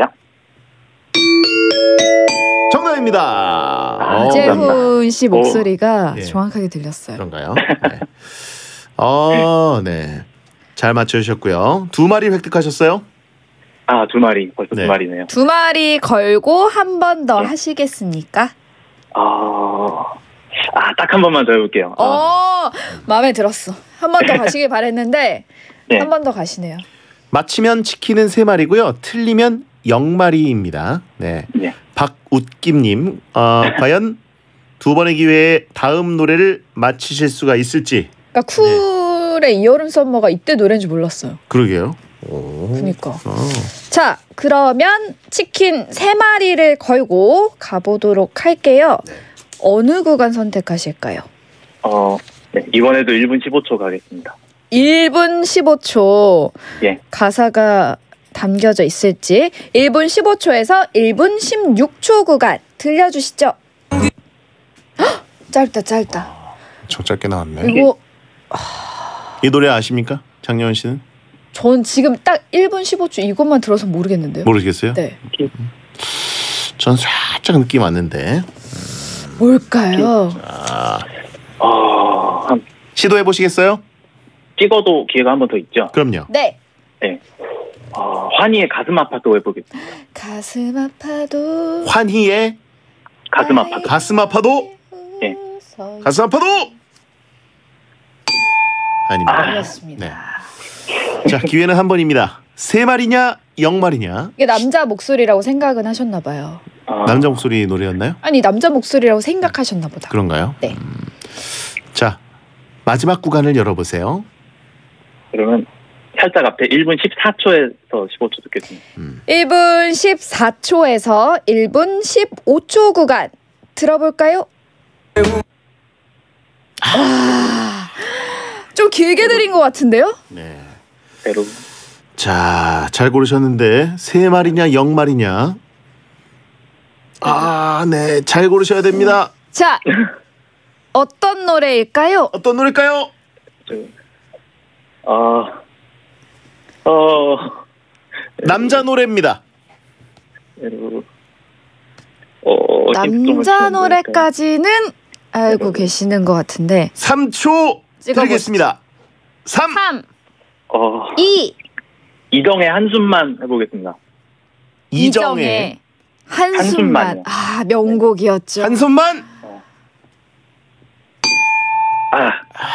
정답입니다. 어, 이재훈 씨 목소리가 예. 정확하게 들렸어요. 그런가요? 네. 어, 네. 잘 맞춰주셨고요. 두 마리 획득하셨어요? 아, 두 마리. 벌써 네. 두 마리네요. 두 마리 걸고 한 번 더 하시겠습니까? 아, 아, 딱 한 번만 더 해볼게요. 아, 어, 마음에 들었어. 한 번 더 가시길 바랬는데 네. 한 번 더 가시네요. 맞히면 치킨은 세 마리고요. 틀리면 영 마리입니다. 네. 네. 박웃김님, 어, 과연 두 번의 기회에 다음 노래를 맞히실 수가 있을지. 그러니까 쿨의 이여름 썸머가 이때 노래인지 몰랐어요. 그러게요. 오. 그러니까. 어. 자, 그러면 치킨 세 마리를 걸고 가보도록 할게요. 네. 어느 구간 선택하실까요? 어, 네. 이번에도 일 분 십오 초 가겠습니다. 일 분 십오 초 예. 가사가 담겨져 있을지 일 분 십오 초에서 일 분 십육 초 구간 들려주시죠. 헉, 짧다 짧다. çok 짧게 나왔네. 이거 이 노래 아십니까? 장려원 씨는? 전 지금 딱 일 분 십오 초 이것만 들어서 모르겠는데요. 모르겠어요? 네. 전 살짝 느낌 왔는데. 뭘까요? 자, 어, 한, 시도해 보시겠어요? 찍어도 기회가 한 번 더 있죠? 그럼요. 네. 네. 어, 환희의 가슴 아파도 해보겠습니다. 가슴 아파도 환희의 가슴 아파도. 가슴 아파도 예. 가슴 아파도 아닙니다. 아니었습니다. 네. 자, 기회는 한 번입니다. 세 마리냐, 영 마리냐? 이게 남자 목소리라고 생각은 하셨나 봐요. 아, 남자 목소리 노래였나요? 아니 남자 목소리라고 생각하셨나 보다. 그런가요? 네. 음. 자, 마지막 구간을 열어보세요. 그러면 살짝 앞에 일 분 십사 초에서 십오 초 듣겠습니다. 일 분 십사 초에서 일 분 십오 초 구간 들어볼까요? 아, 좀 길게 드린 것 같은데요? 네. 배로. 자, 잘 고르셨는데 세 마리냐, 영 마리냐? 아, 네, 잘 고르셔야 됩니다. 자, 어떤 노래일까요? 어떤 노래일까요? 어, 어, 남자 노래입니다. 배로. 어, 남자 노래까지는 알고 계시는 것 같은데. 삼 초 드리겠습니다. 삼, 삼, 어, 이, 이정의 한숨만 해보겠습니다. 이정의 한숨만. 한숨만요. 아, 명곡이었죠. 한숨만. 아,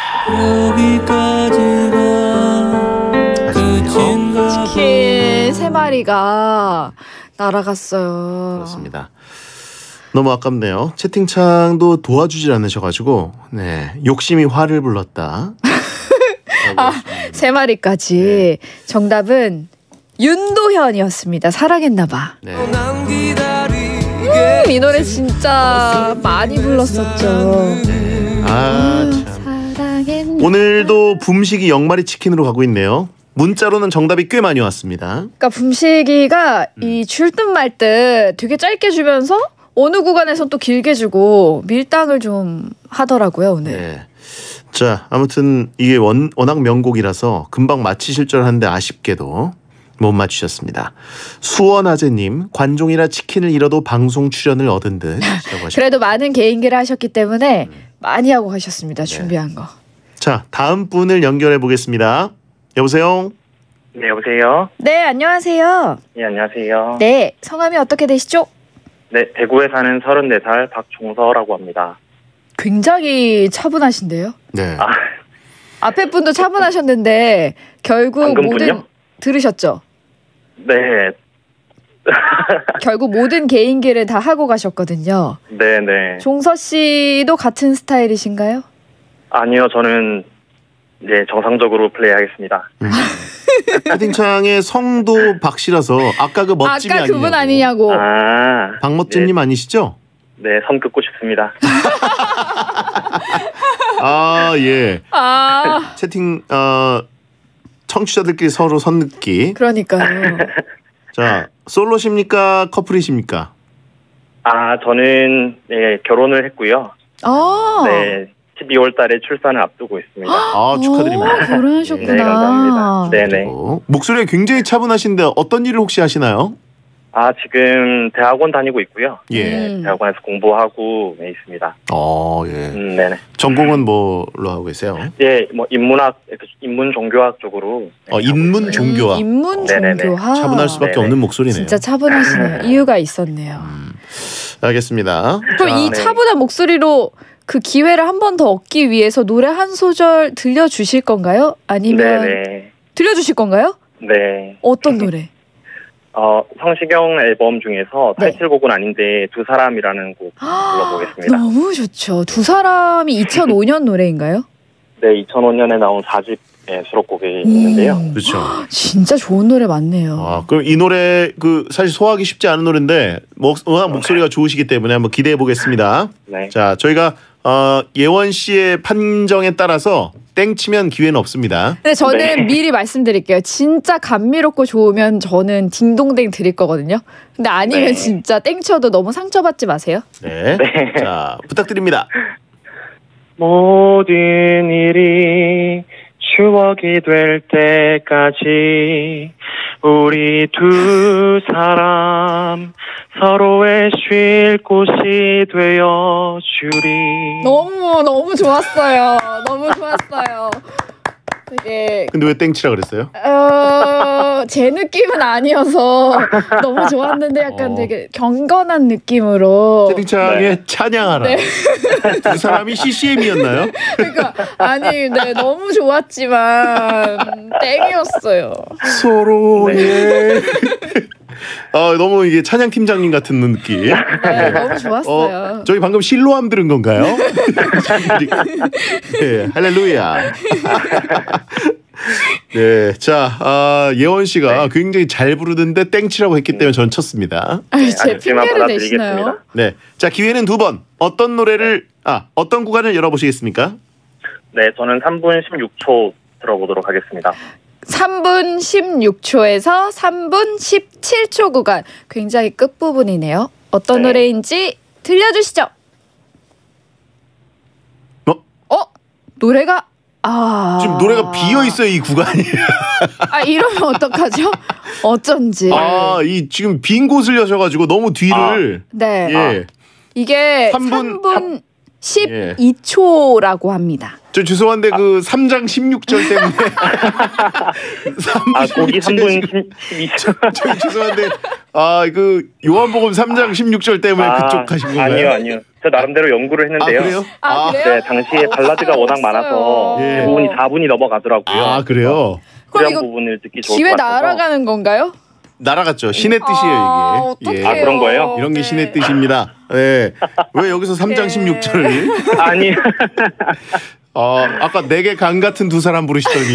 치킨 세 마리가 날아갔어요. 그렇습니다. 너무 아깝네요. 채팅창도 도와주질 않으셔가지고 네 욕심이 화를 불렀다. 아, 세 마리까지. 네. 정답은 윤도현이었습니다. 사랑했나봐. 네. 음, 이 노래 진짜 많이 불렀었죠. 아 참. 사랑했나. 오늘도 붐식이 영 마리 치킨으로 가고 있네요. 문자로는 정답이 꽤 많이 왔습니다. 그러니까 붐식이가 음. 이 줄 듯 말 듯 되게 짧게 주면서 어느 구간에선 또 길게 주고 밀당을 좀 하더라고요 오늘. 네. 자, 아무튼 이게 원, 워낙 명곡이라서 금방 맞히실 줄 알았는데 아쉽게도 못 맞추셨습니다. 수원아재님, 관종이라 치킨을 잃어도 방송 출연을 얻은 듯. 그래도 많은 개인기를 하셨기 때문에 음. 많이 하고 가셨습니다. 준비한 거. 자, 다음 분을 연결해 보겠습니다. 여보세요? 네, 여보세요? 네, 안녕하세요. 네, 안녕하세요. 네, 성함이 어떻게 되시죠? 네, 대구에 사는 서른네 살 박종서라고 합니다. 굉장히 차분하신데요. 네. 아, 앞에 분도 차분하셨는데 결국 방금 모든 분요? 들으셨죠? 네, 결국 모든 개인기를 다 하고 가셨거든요. 네, 네. 종서 씨도 같은 스타일이신가요? 아니요, 저는 이제 정상적으로 플레이하겠습니다. 음. 채팅창에 성도 박씨라서 아까 그 멋짐이 아까 아니냐고. 그분 아니냐고. 아, 박멋짐님 네. 아니시죠? 네, 선 긋고 싶습니다. 아, 예. 아, 채팅 어 청취자들끼리 서로 선긋기. 그러니까요. 자, 솔로십니까? 커플이십니까? 아, 저는 네, 결혼을 했고요. 아. 네, 십이월 달에 출산을 앞두고 있습니다. 아, 축하드립니다. 오, 결혼하셨구나. 네, 감사합니다. 네네. 어, 목소리가 굉장히 차분하신데 어떤 일을 혹시 하시나요? 아, 지금 대학원 다니고 있고요. 예. 네, 대학원에서 공부하고 네, 있습니다. 어, 예. 음, 네네. 전공은 뭐로 하고 계세요? 예, 뭐 인문학, 인문 종교학 쪽으로. 네, 어, 인문 종교학. 인문 네네네. 종교학. 차분할 수밖에 네네. 없는 목소리네요. 진짜 차분하시네요. 이유가 있었네요. 알겠습니다. 그럼 자, 이 네. 차분한 목소리로 그 기회를 한 번 더 얻기 위해서 노래 한 소절 들려주실 건가요? 아니면 네네. 들려주실 건가요? 네. 어떤 노래? 어, 성시경 앨범 중에서 네. 타이틀곡은 아닌데 두 사람이라는 곡 불러보겠습니다. 너무 좋죠. 두 사람이 이천오 년 노래인가요? 네, 이천오 년에 나온 사 집의 수록곡이 있는데요. 그렇죠. 진짜 좋은 노래 많네요. 아, 그럼 이 노래 그 사실 소화하기 쉽지 않은 노래인데 목, 워낙 목소리가 좋으시기 때문에 한번 기대해 보겠습니다. 네. 자, 저희가 어, 예원 씨의 판정에 따라서 땡치면 기회는 없습니다. 근데 저는 네. 미리 말씀드릴게요. 진짜 감미롭고 좋으면 저는 딩동댕 드릴 거거든요. 근데 아니면 네. 진짜 땡쳐도 너무 상처받지 마세요. 네. 네. 자, 부탁드립니다. 모든 일이 추억이 될 때까지 우리 두 사람 서로의 쉴 곳이 되어 주리. 너무 너무 좋았어요. 너무 좋았어요. 되게 근데 왜 땡치라 그랬어요? 어, 제 느낌은 아니어서 너무 좋았는데 약간 어. 되게 경건한 느낌으로. 채팅창에 네. 찬양하라. 네. 두 사람이 씨씨엠이었나요? 그러니까 아니 네 너무 좋았지만 땡이었어요. 서로의 아, 너무 이게 찬양 팀장님 같은 느낌. 네, 너무 좋았어요. 어, 저희 방금 실로암 들은 건가요? 네, 할렐루야. 네, 자, 아, 예원 씨가 굉장히 잘 부르는데 땡치라고 했기 때문에 전 쳤습니다. 아니, 제 아쉽지만 핑계를 받아들이겠습니다. 대시나요? 네, 자, 기회는 두 번. 어떤 노래를 아, 어떤 구간을 열어보시겠습니까? 네, 저는 삼 분 십육 초 들어보도록 하겠습니다. 삼 분 십육 초에서 삼 분 십칠 초 구간 굉장히 끝부분이네요. 어떤 네. 노래인지 들려주시죠. 어? 어? 노래가 아 지금 노래가 비어 있어요, 이 구간이. 아 이러면 어떡하죠? 어쩐지. 아, 이 지금 빈 곳을 여셔가지고 너무 뒤를. 네. 예. 이게 삼 분 삼 분 예. 십이 초라고 합니다. 저 죄송한데 그 삼 장 십육 절 때문에 아, 거기 삼 분 십이 초. 저 죄송한데 아 그 요한복음 삼 장 십육 절 때문에 아, 그쪽 가신 건가요? 아니요, 아니요. 저 나름대로 연구를 했는데요. 아, 그래요? 아, 그래요? 네, 당시에 발라드가 워낙 많아서 예. 대부분이 사 분이 넘어가더라고요. 아, 그래요? 그럼 그런 이거 부분을 듣기 좋을 기회 것 같아서. 날아가는 건가요? 날아갔죠. 신의 아, 뜻이에요, 이게. 아, 그런 거예요? 이런 게 네. 신의 뜻입니다. 네. 왜 여기서 삼 장 네. 십육 절을? 아니. 어, 아까 내게 강 같은 두 사람 부르시더니.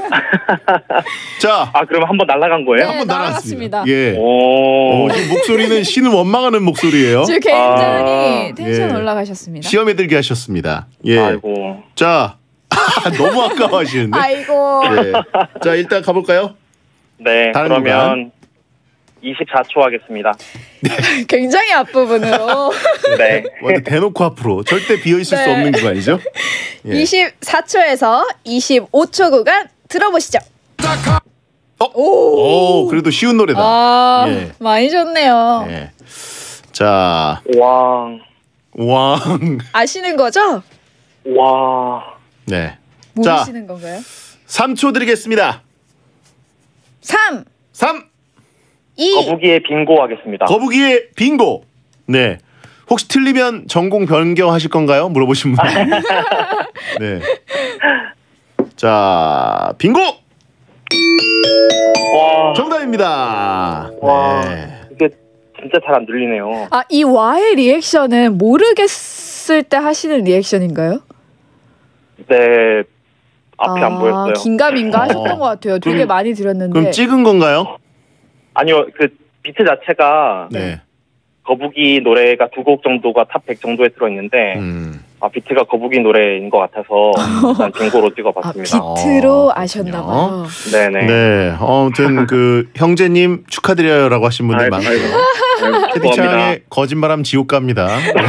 자, 아, 그럼 한번 날아간 거예요? 네, 한번 날아갔습니다. 날아갔습니다. 예. 오. 어, 지금 목소리는 신을 원망하는 목소리예요. 지금 굉장히 아, 텐션 예. 올라가셨습니다. 시험에 들게 하셨습니다. 예. 아이고. 자, 너무 아까워하시는데. 아이고. 네. 자, 일단 가볼까요? 네, 다른 그러면 이십사 초 하겠습니다. 굉장히 앞부분으로. 네. 완전 대놓고 앞으로 절대 비어 있을 수 네. 없는 구간이죠. 예. 이십사 초에서 이십오 초 구간 들어보시죠. 어? 오, 그래도 쉬운 노래다. 아, 예. 많이 좋네요. 예. 자, 왕. 왕. 아시는 거죠? 와. 네. 자, 모르시는 건가요? 삼 초 드리겠습니다. 삼, 삼. 이. 거북이의 빙고 하겠습니다. 거북이의 빙고. 네. 혹시 틀리면 전공 변경하실 건가요? 물어보신 분. 네. 자, 빙고. 와. 정답입니다. 와. 네. 이게 진짜 잘 안 들리네요. 아, 이 와의 리액션은 모르겠을 때 하시는 리액션인가요? 네. 앞이 안 보였어요. 긴가민가 하셨던 것 같아요. 되게 그럼- 많이 들었는데. 그럼 찍은 건가요? 아니요, 그 비트 자체가 네. 거북이 노래가 두 곡 정도가 탑 백 정도에 들어있는데 음. 아, 비트가 거북이 노래인 것 같아서 일단 빙고로 찍어봤습니다. 아, 비트로 아셨나봐요. 네네. 네, 아무튼 그 형제님 축하드려요라고 하신 분들 아이고, 많아요. 채팅창에 거짓말하면 지옥 갑니다.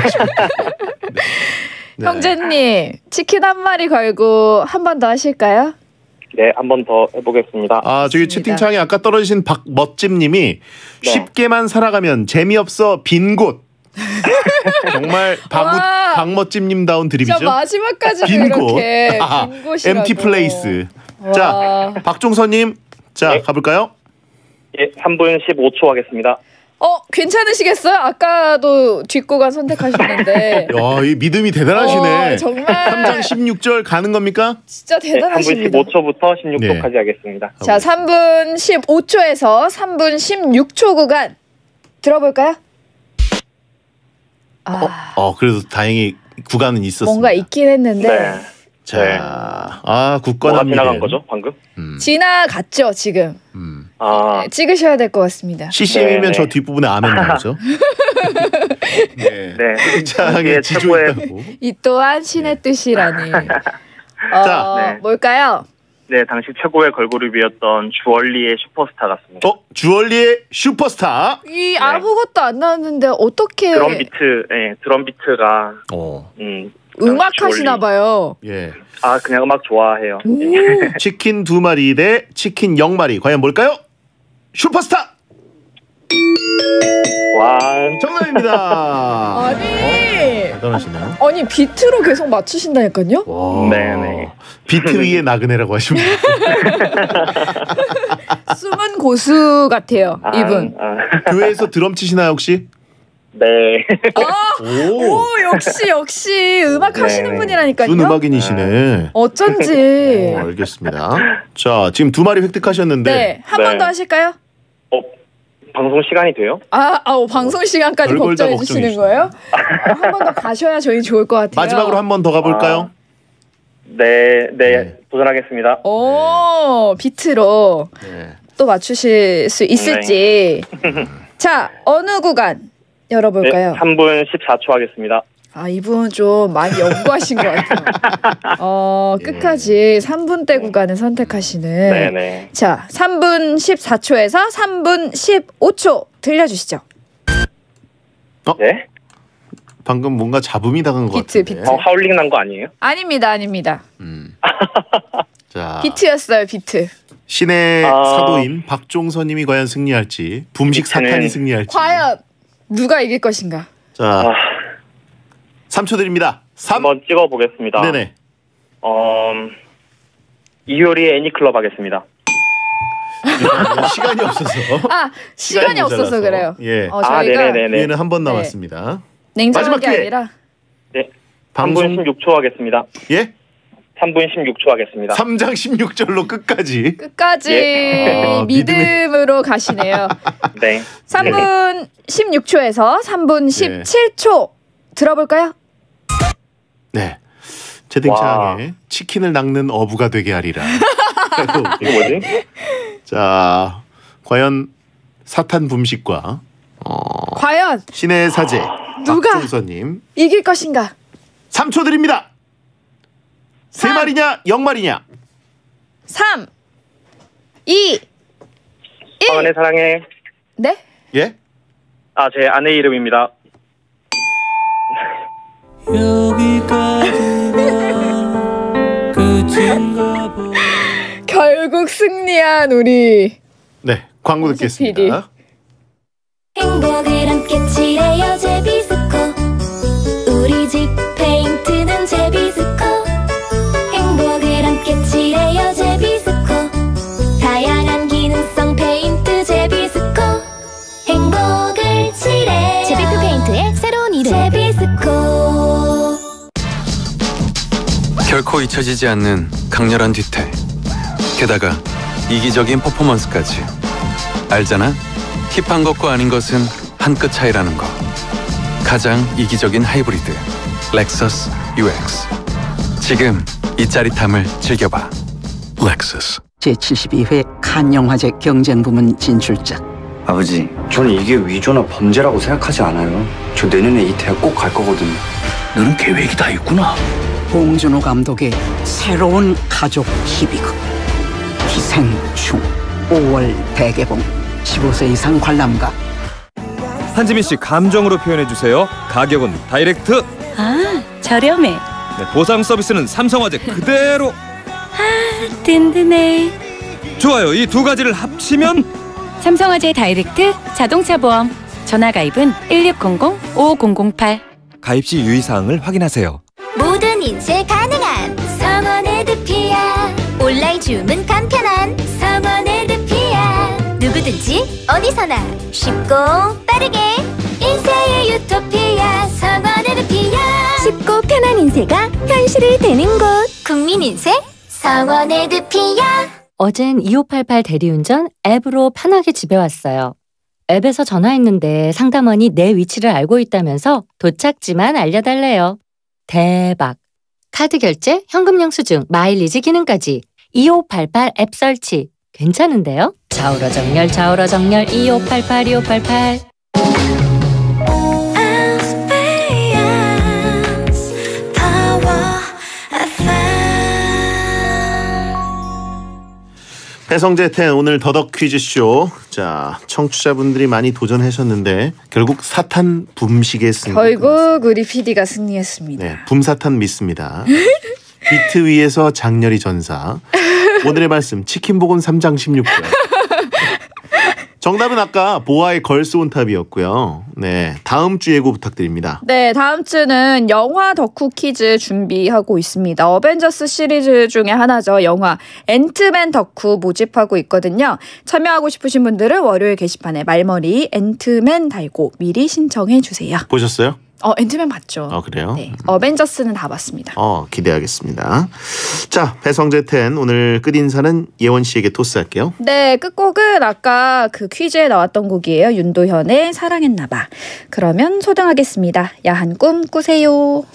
네. 형제님 치킨 한 마리 걸고 한 번 더 하실까요? 네, 한 번 더 해보겠습니다. 아, 저기 채팅창에 아까 떨어지신 박멋짐님이 네. 쉽게만 살아가면 재미없어 빈 곳. 정말 박무, 박멋짐님다운 드립이죠. 진짜 마지막까지 빈 곳. 이렇게 아, 빈 곳이라고. 엠티 플레이스. 와. 자, 박종서님, 자 네. 가볼까요? 예, 삼 분 십오 초 하겠습니다. 어 괜찮으시겠어요? 아까도 뒷구간 선택하셨는데. 야, 이 믿음이 대단하시네. 어, 정말. 삼 장 십육 절 가는 겁니까? 진짜 대단하십니다. 네, 삼 분 십오 초부터 십육 초까지 네. 하겠습니다. 자, 삼 분 십오 초에서 삼 분 십육 초 구간 들어볼까요? 아, 어, 어, 그래도 다행히 구간은 있었습니다. 뭔가 있긴 했는데. 네. 자, 네. 아, 굳건합니다. 뭐가 지나간 거죠, 방금? 음. 지나갔죠, 지금. 음. 아. 네, 찍으셔야 될 것 같습니다. 씨씨엠이면 네, 네. 저 뒷부분에 아멘 나오죠. 네. 네. 굉장히 지조있다고. 이 또한 신의 뜻이라니. 어, 자, 네. 뭘까요? 네, 당시 최고의 걸그룹이었던 주얼리의 슈퍼스타 같습니다. 어, 주얼리의 슈퍼스타. 이 아무것도 안 나왔는데 어떻게 드럼 비트, 예, 드럼 비트가 어. 음, 음악 하시나 봐요. 예. 아, 그냥 음악 좋아해요. 치킨 두 마리 대 치킨 영 마리. 과연 뭘까요? 슈퍼스타. 와, 정답입니다. 아니. 어, 대단하시네요. 아니 비트로 계속 맞추신다니까요? 네네. 비트 위에 나그네라고 하시면 숨은 고수 같아요. 아, 이분. 아. 교회에서 드럼 치시나요 혹시? 네. 아, 오. 오 역시 역시 음악 하시는 네. 분이라니까요. 준 음악인이시네. 어쩐지. 어, 알겠습니다. 자, 지금 두 마리 획득하셨는데. 네, 한 번 더 네. 하실까요? 어, 방송 시간이 돼요? 아, 아우 방송 시간까지 별걸 다 걱정해 주시는 걱정이시네. 거예요? 한 번 더 가셔야 저희 좋을 것 같아요. 마지막으로 한 번 더 가볼까요? 네, 네, 도전하겠습니다. 오, 비트로 네. 또 맞추실 수 있을지. 자, 어느 구간 열어볼까요? 네, 삼 분 십사 초 하겠습니다. 아, 이분 좀 많이 연구하신 것 같아요. 어, 끝까지 삼 분대 구간을 선택하시는. 네네. 자, 삼 분 십사 초에서 삼 분 십오 초 들려주시죠. 어? 네? 방금 뭔가 잡음이 당한 것 비트, 같은데. 비트. 어, 하울링 난 거 아니에요? 아닙니다, 아닙니다. 음. 자, 비트였어요, 비트. 신의 아. 사도인 박종서님이 과연 승리할지, 붐식 비트는- 사탄이 승리할지. 과연 누가 이길 것인가? 자, 아, 삼 초 드립니다. 삼. 한번 찍어보겠습니다. 네네. 어, 이효리의 애니클럽 하겠습니다. 시간이 없어서. 아, 시간이 없어서 모자라서. 그래요. 예. 어, 아, 저희가 네네네네. 기회는 한 번 남았습니다. 냉정한 마지막 게 기회. 아니라 네. 삼 분 방송 십육 초 하겠습니다. 예? 삼 분 십육 초 하겠습니다. 삼 장 십육 절로 끝까지. 끝까지 예. 아, 믿음으로 가시네요. 네. 삼 분 십육 초에서 삼 분 십칠 초 들어볼까요? 네. 채팅창에 치킨을 낚는 어부가 되게 하리라. 이거 뭐지? 자, 과연 사탄 붐식과 어, 과연 신의 사제 누가 박종서님 이길 것인가? 삼 초 드립니다. 세 삼. 마리냐 영 마리냐? 삼, 이, 일. 황은의 사랑해. 네? 예? 아, 제 아내 이름입니다. 결국 승리한 우리 네, 광고 듣겠습니다. 행복을 함께 칠해요 제비스코 우리 집 페인트는 제비스코 행복을 함께 칠해요 제비스코 다양한 기능성 페인트 제비스코 행복을 칠해 제비스 페인트의 새로운 이름 제비스코 결코 잊혀지지 않는 강렬한 뒤태 게다가 이기적인 퍼포먼스까지 알잖아? 힙한 것과 아닌 것은 한 끗 차이라는 거 가장 이기적인 하이브리드 렉서스 유엑스 지금 이 짜릿함을 즐겨봐 렉서스 제칠십이 회 칸 영화제 경쟁부문 진출작 아버지, 저는 이게 위조나 범죄라고 생각하지 않아요. 저 내년에 이 대학 꼭 갈 거거든요. 너는 계획이 다 있구나. 봉준호 감독의 새로운 가족 티비극 기생충 오월 대개봉. 십오 세 이상 관람가. 한지민 씨 감정으로 표현해 주세요. 가격은 다이렉트. 아, 저렴해. 네, 보상 서비스는 삼성화재 그대로. 아, 든든해. 좋아요. 이 두 가지를 합치면 삼성화재 다이렉트 자동차 보험. 전화 가입은 일육공공 오공공팔. 가입 시 유의사항을 확인하세요. 모든 인쇄 가능한 성원 에드피아. 온라인 주문 간편한 성원 에드피아. 누구든지 어디서나 쉽고 빠르게 인쇄의 유토피아. 성원 에드피아. 쉽고 편한 인쇄가 현실이 되는 곳. 국민인쇄 성원 에드피아. 어젠 이오팔팔 대리운전 앱으로 편하게 집에 왔어요. 앱에서 전화했는데 상담원이 내 위치를 알고 있다면서 도착지만 알려달래요. 대박! 카드 결제, 현금 영수증, 마일리지 기능까지 이오팔팔 앱 설치. 괜찮은데요? 좌우로 정렬, 좌우로 정렬, 이오팔팔, 이오팔팔. 배성재 텐 오늘 더덕 퀴즈쇼. 자, 청취자분들이 많이 도전하셨는데 결국 사탄 붐식에 승. 결국 우리 피디가 승리했습니다. 네, 붐사탄 믿습니다. 비트 위에서 장렬히 전사. 오늘의 말씀 치킨복은 삼 장 십육 개. 정답은 아까 보아의 걸스 온탑이었고요. 네, 다음 주 예고 부탁드립니다. 네, 다음 주는 영화 덕후 퀴즈 준비하고 있습니다. 어벤져스 시리즈 중에 하나죠. 영화 앤트맨 덕후 모집하고 있거든요. 참여하고 싶으신 분들은 월요일 게시판에 말머리 앤트맨 달고 미리 신청해 주세요. 보셨어요? 어, 앤트맨 봤죠. 어, 그래요? 네, 어벤져스는 다 봤습니다. 어, 기대하겠습니다. 자, 배성재 텐 오늘 끝인사는 예원 씨에게 토스할게요. 네, 끝곡은 아까 그 퀴즈에 나왔던 곡이에요. 윤도현의 사랑했나봐. 그러면 소등하겠습니다. 야한 꿈 꾸세요.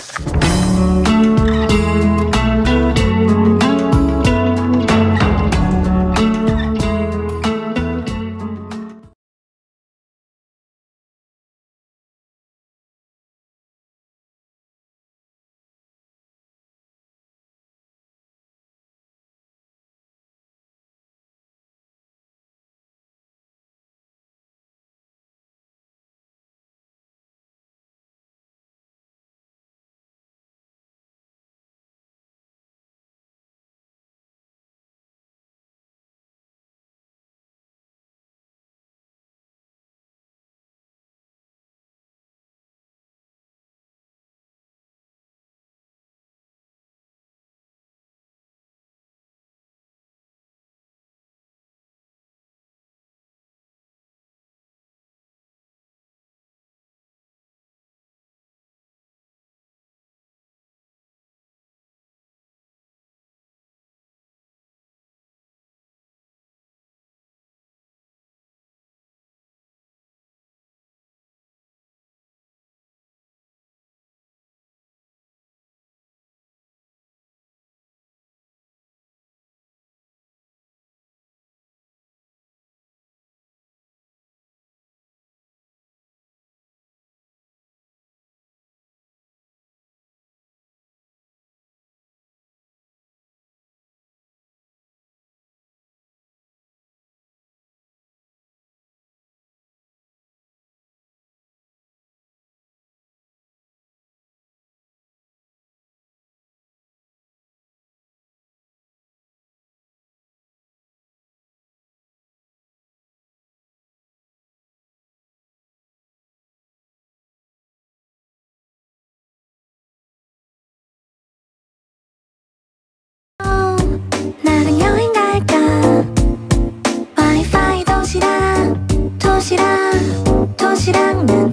도시락은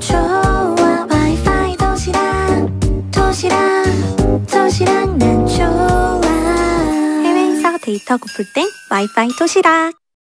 좋아. 와이파이 도시락 도시락 도시락은 좋아. 해외에서 데이터 고플 땐 와이파이 도시락.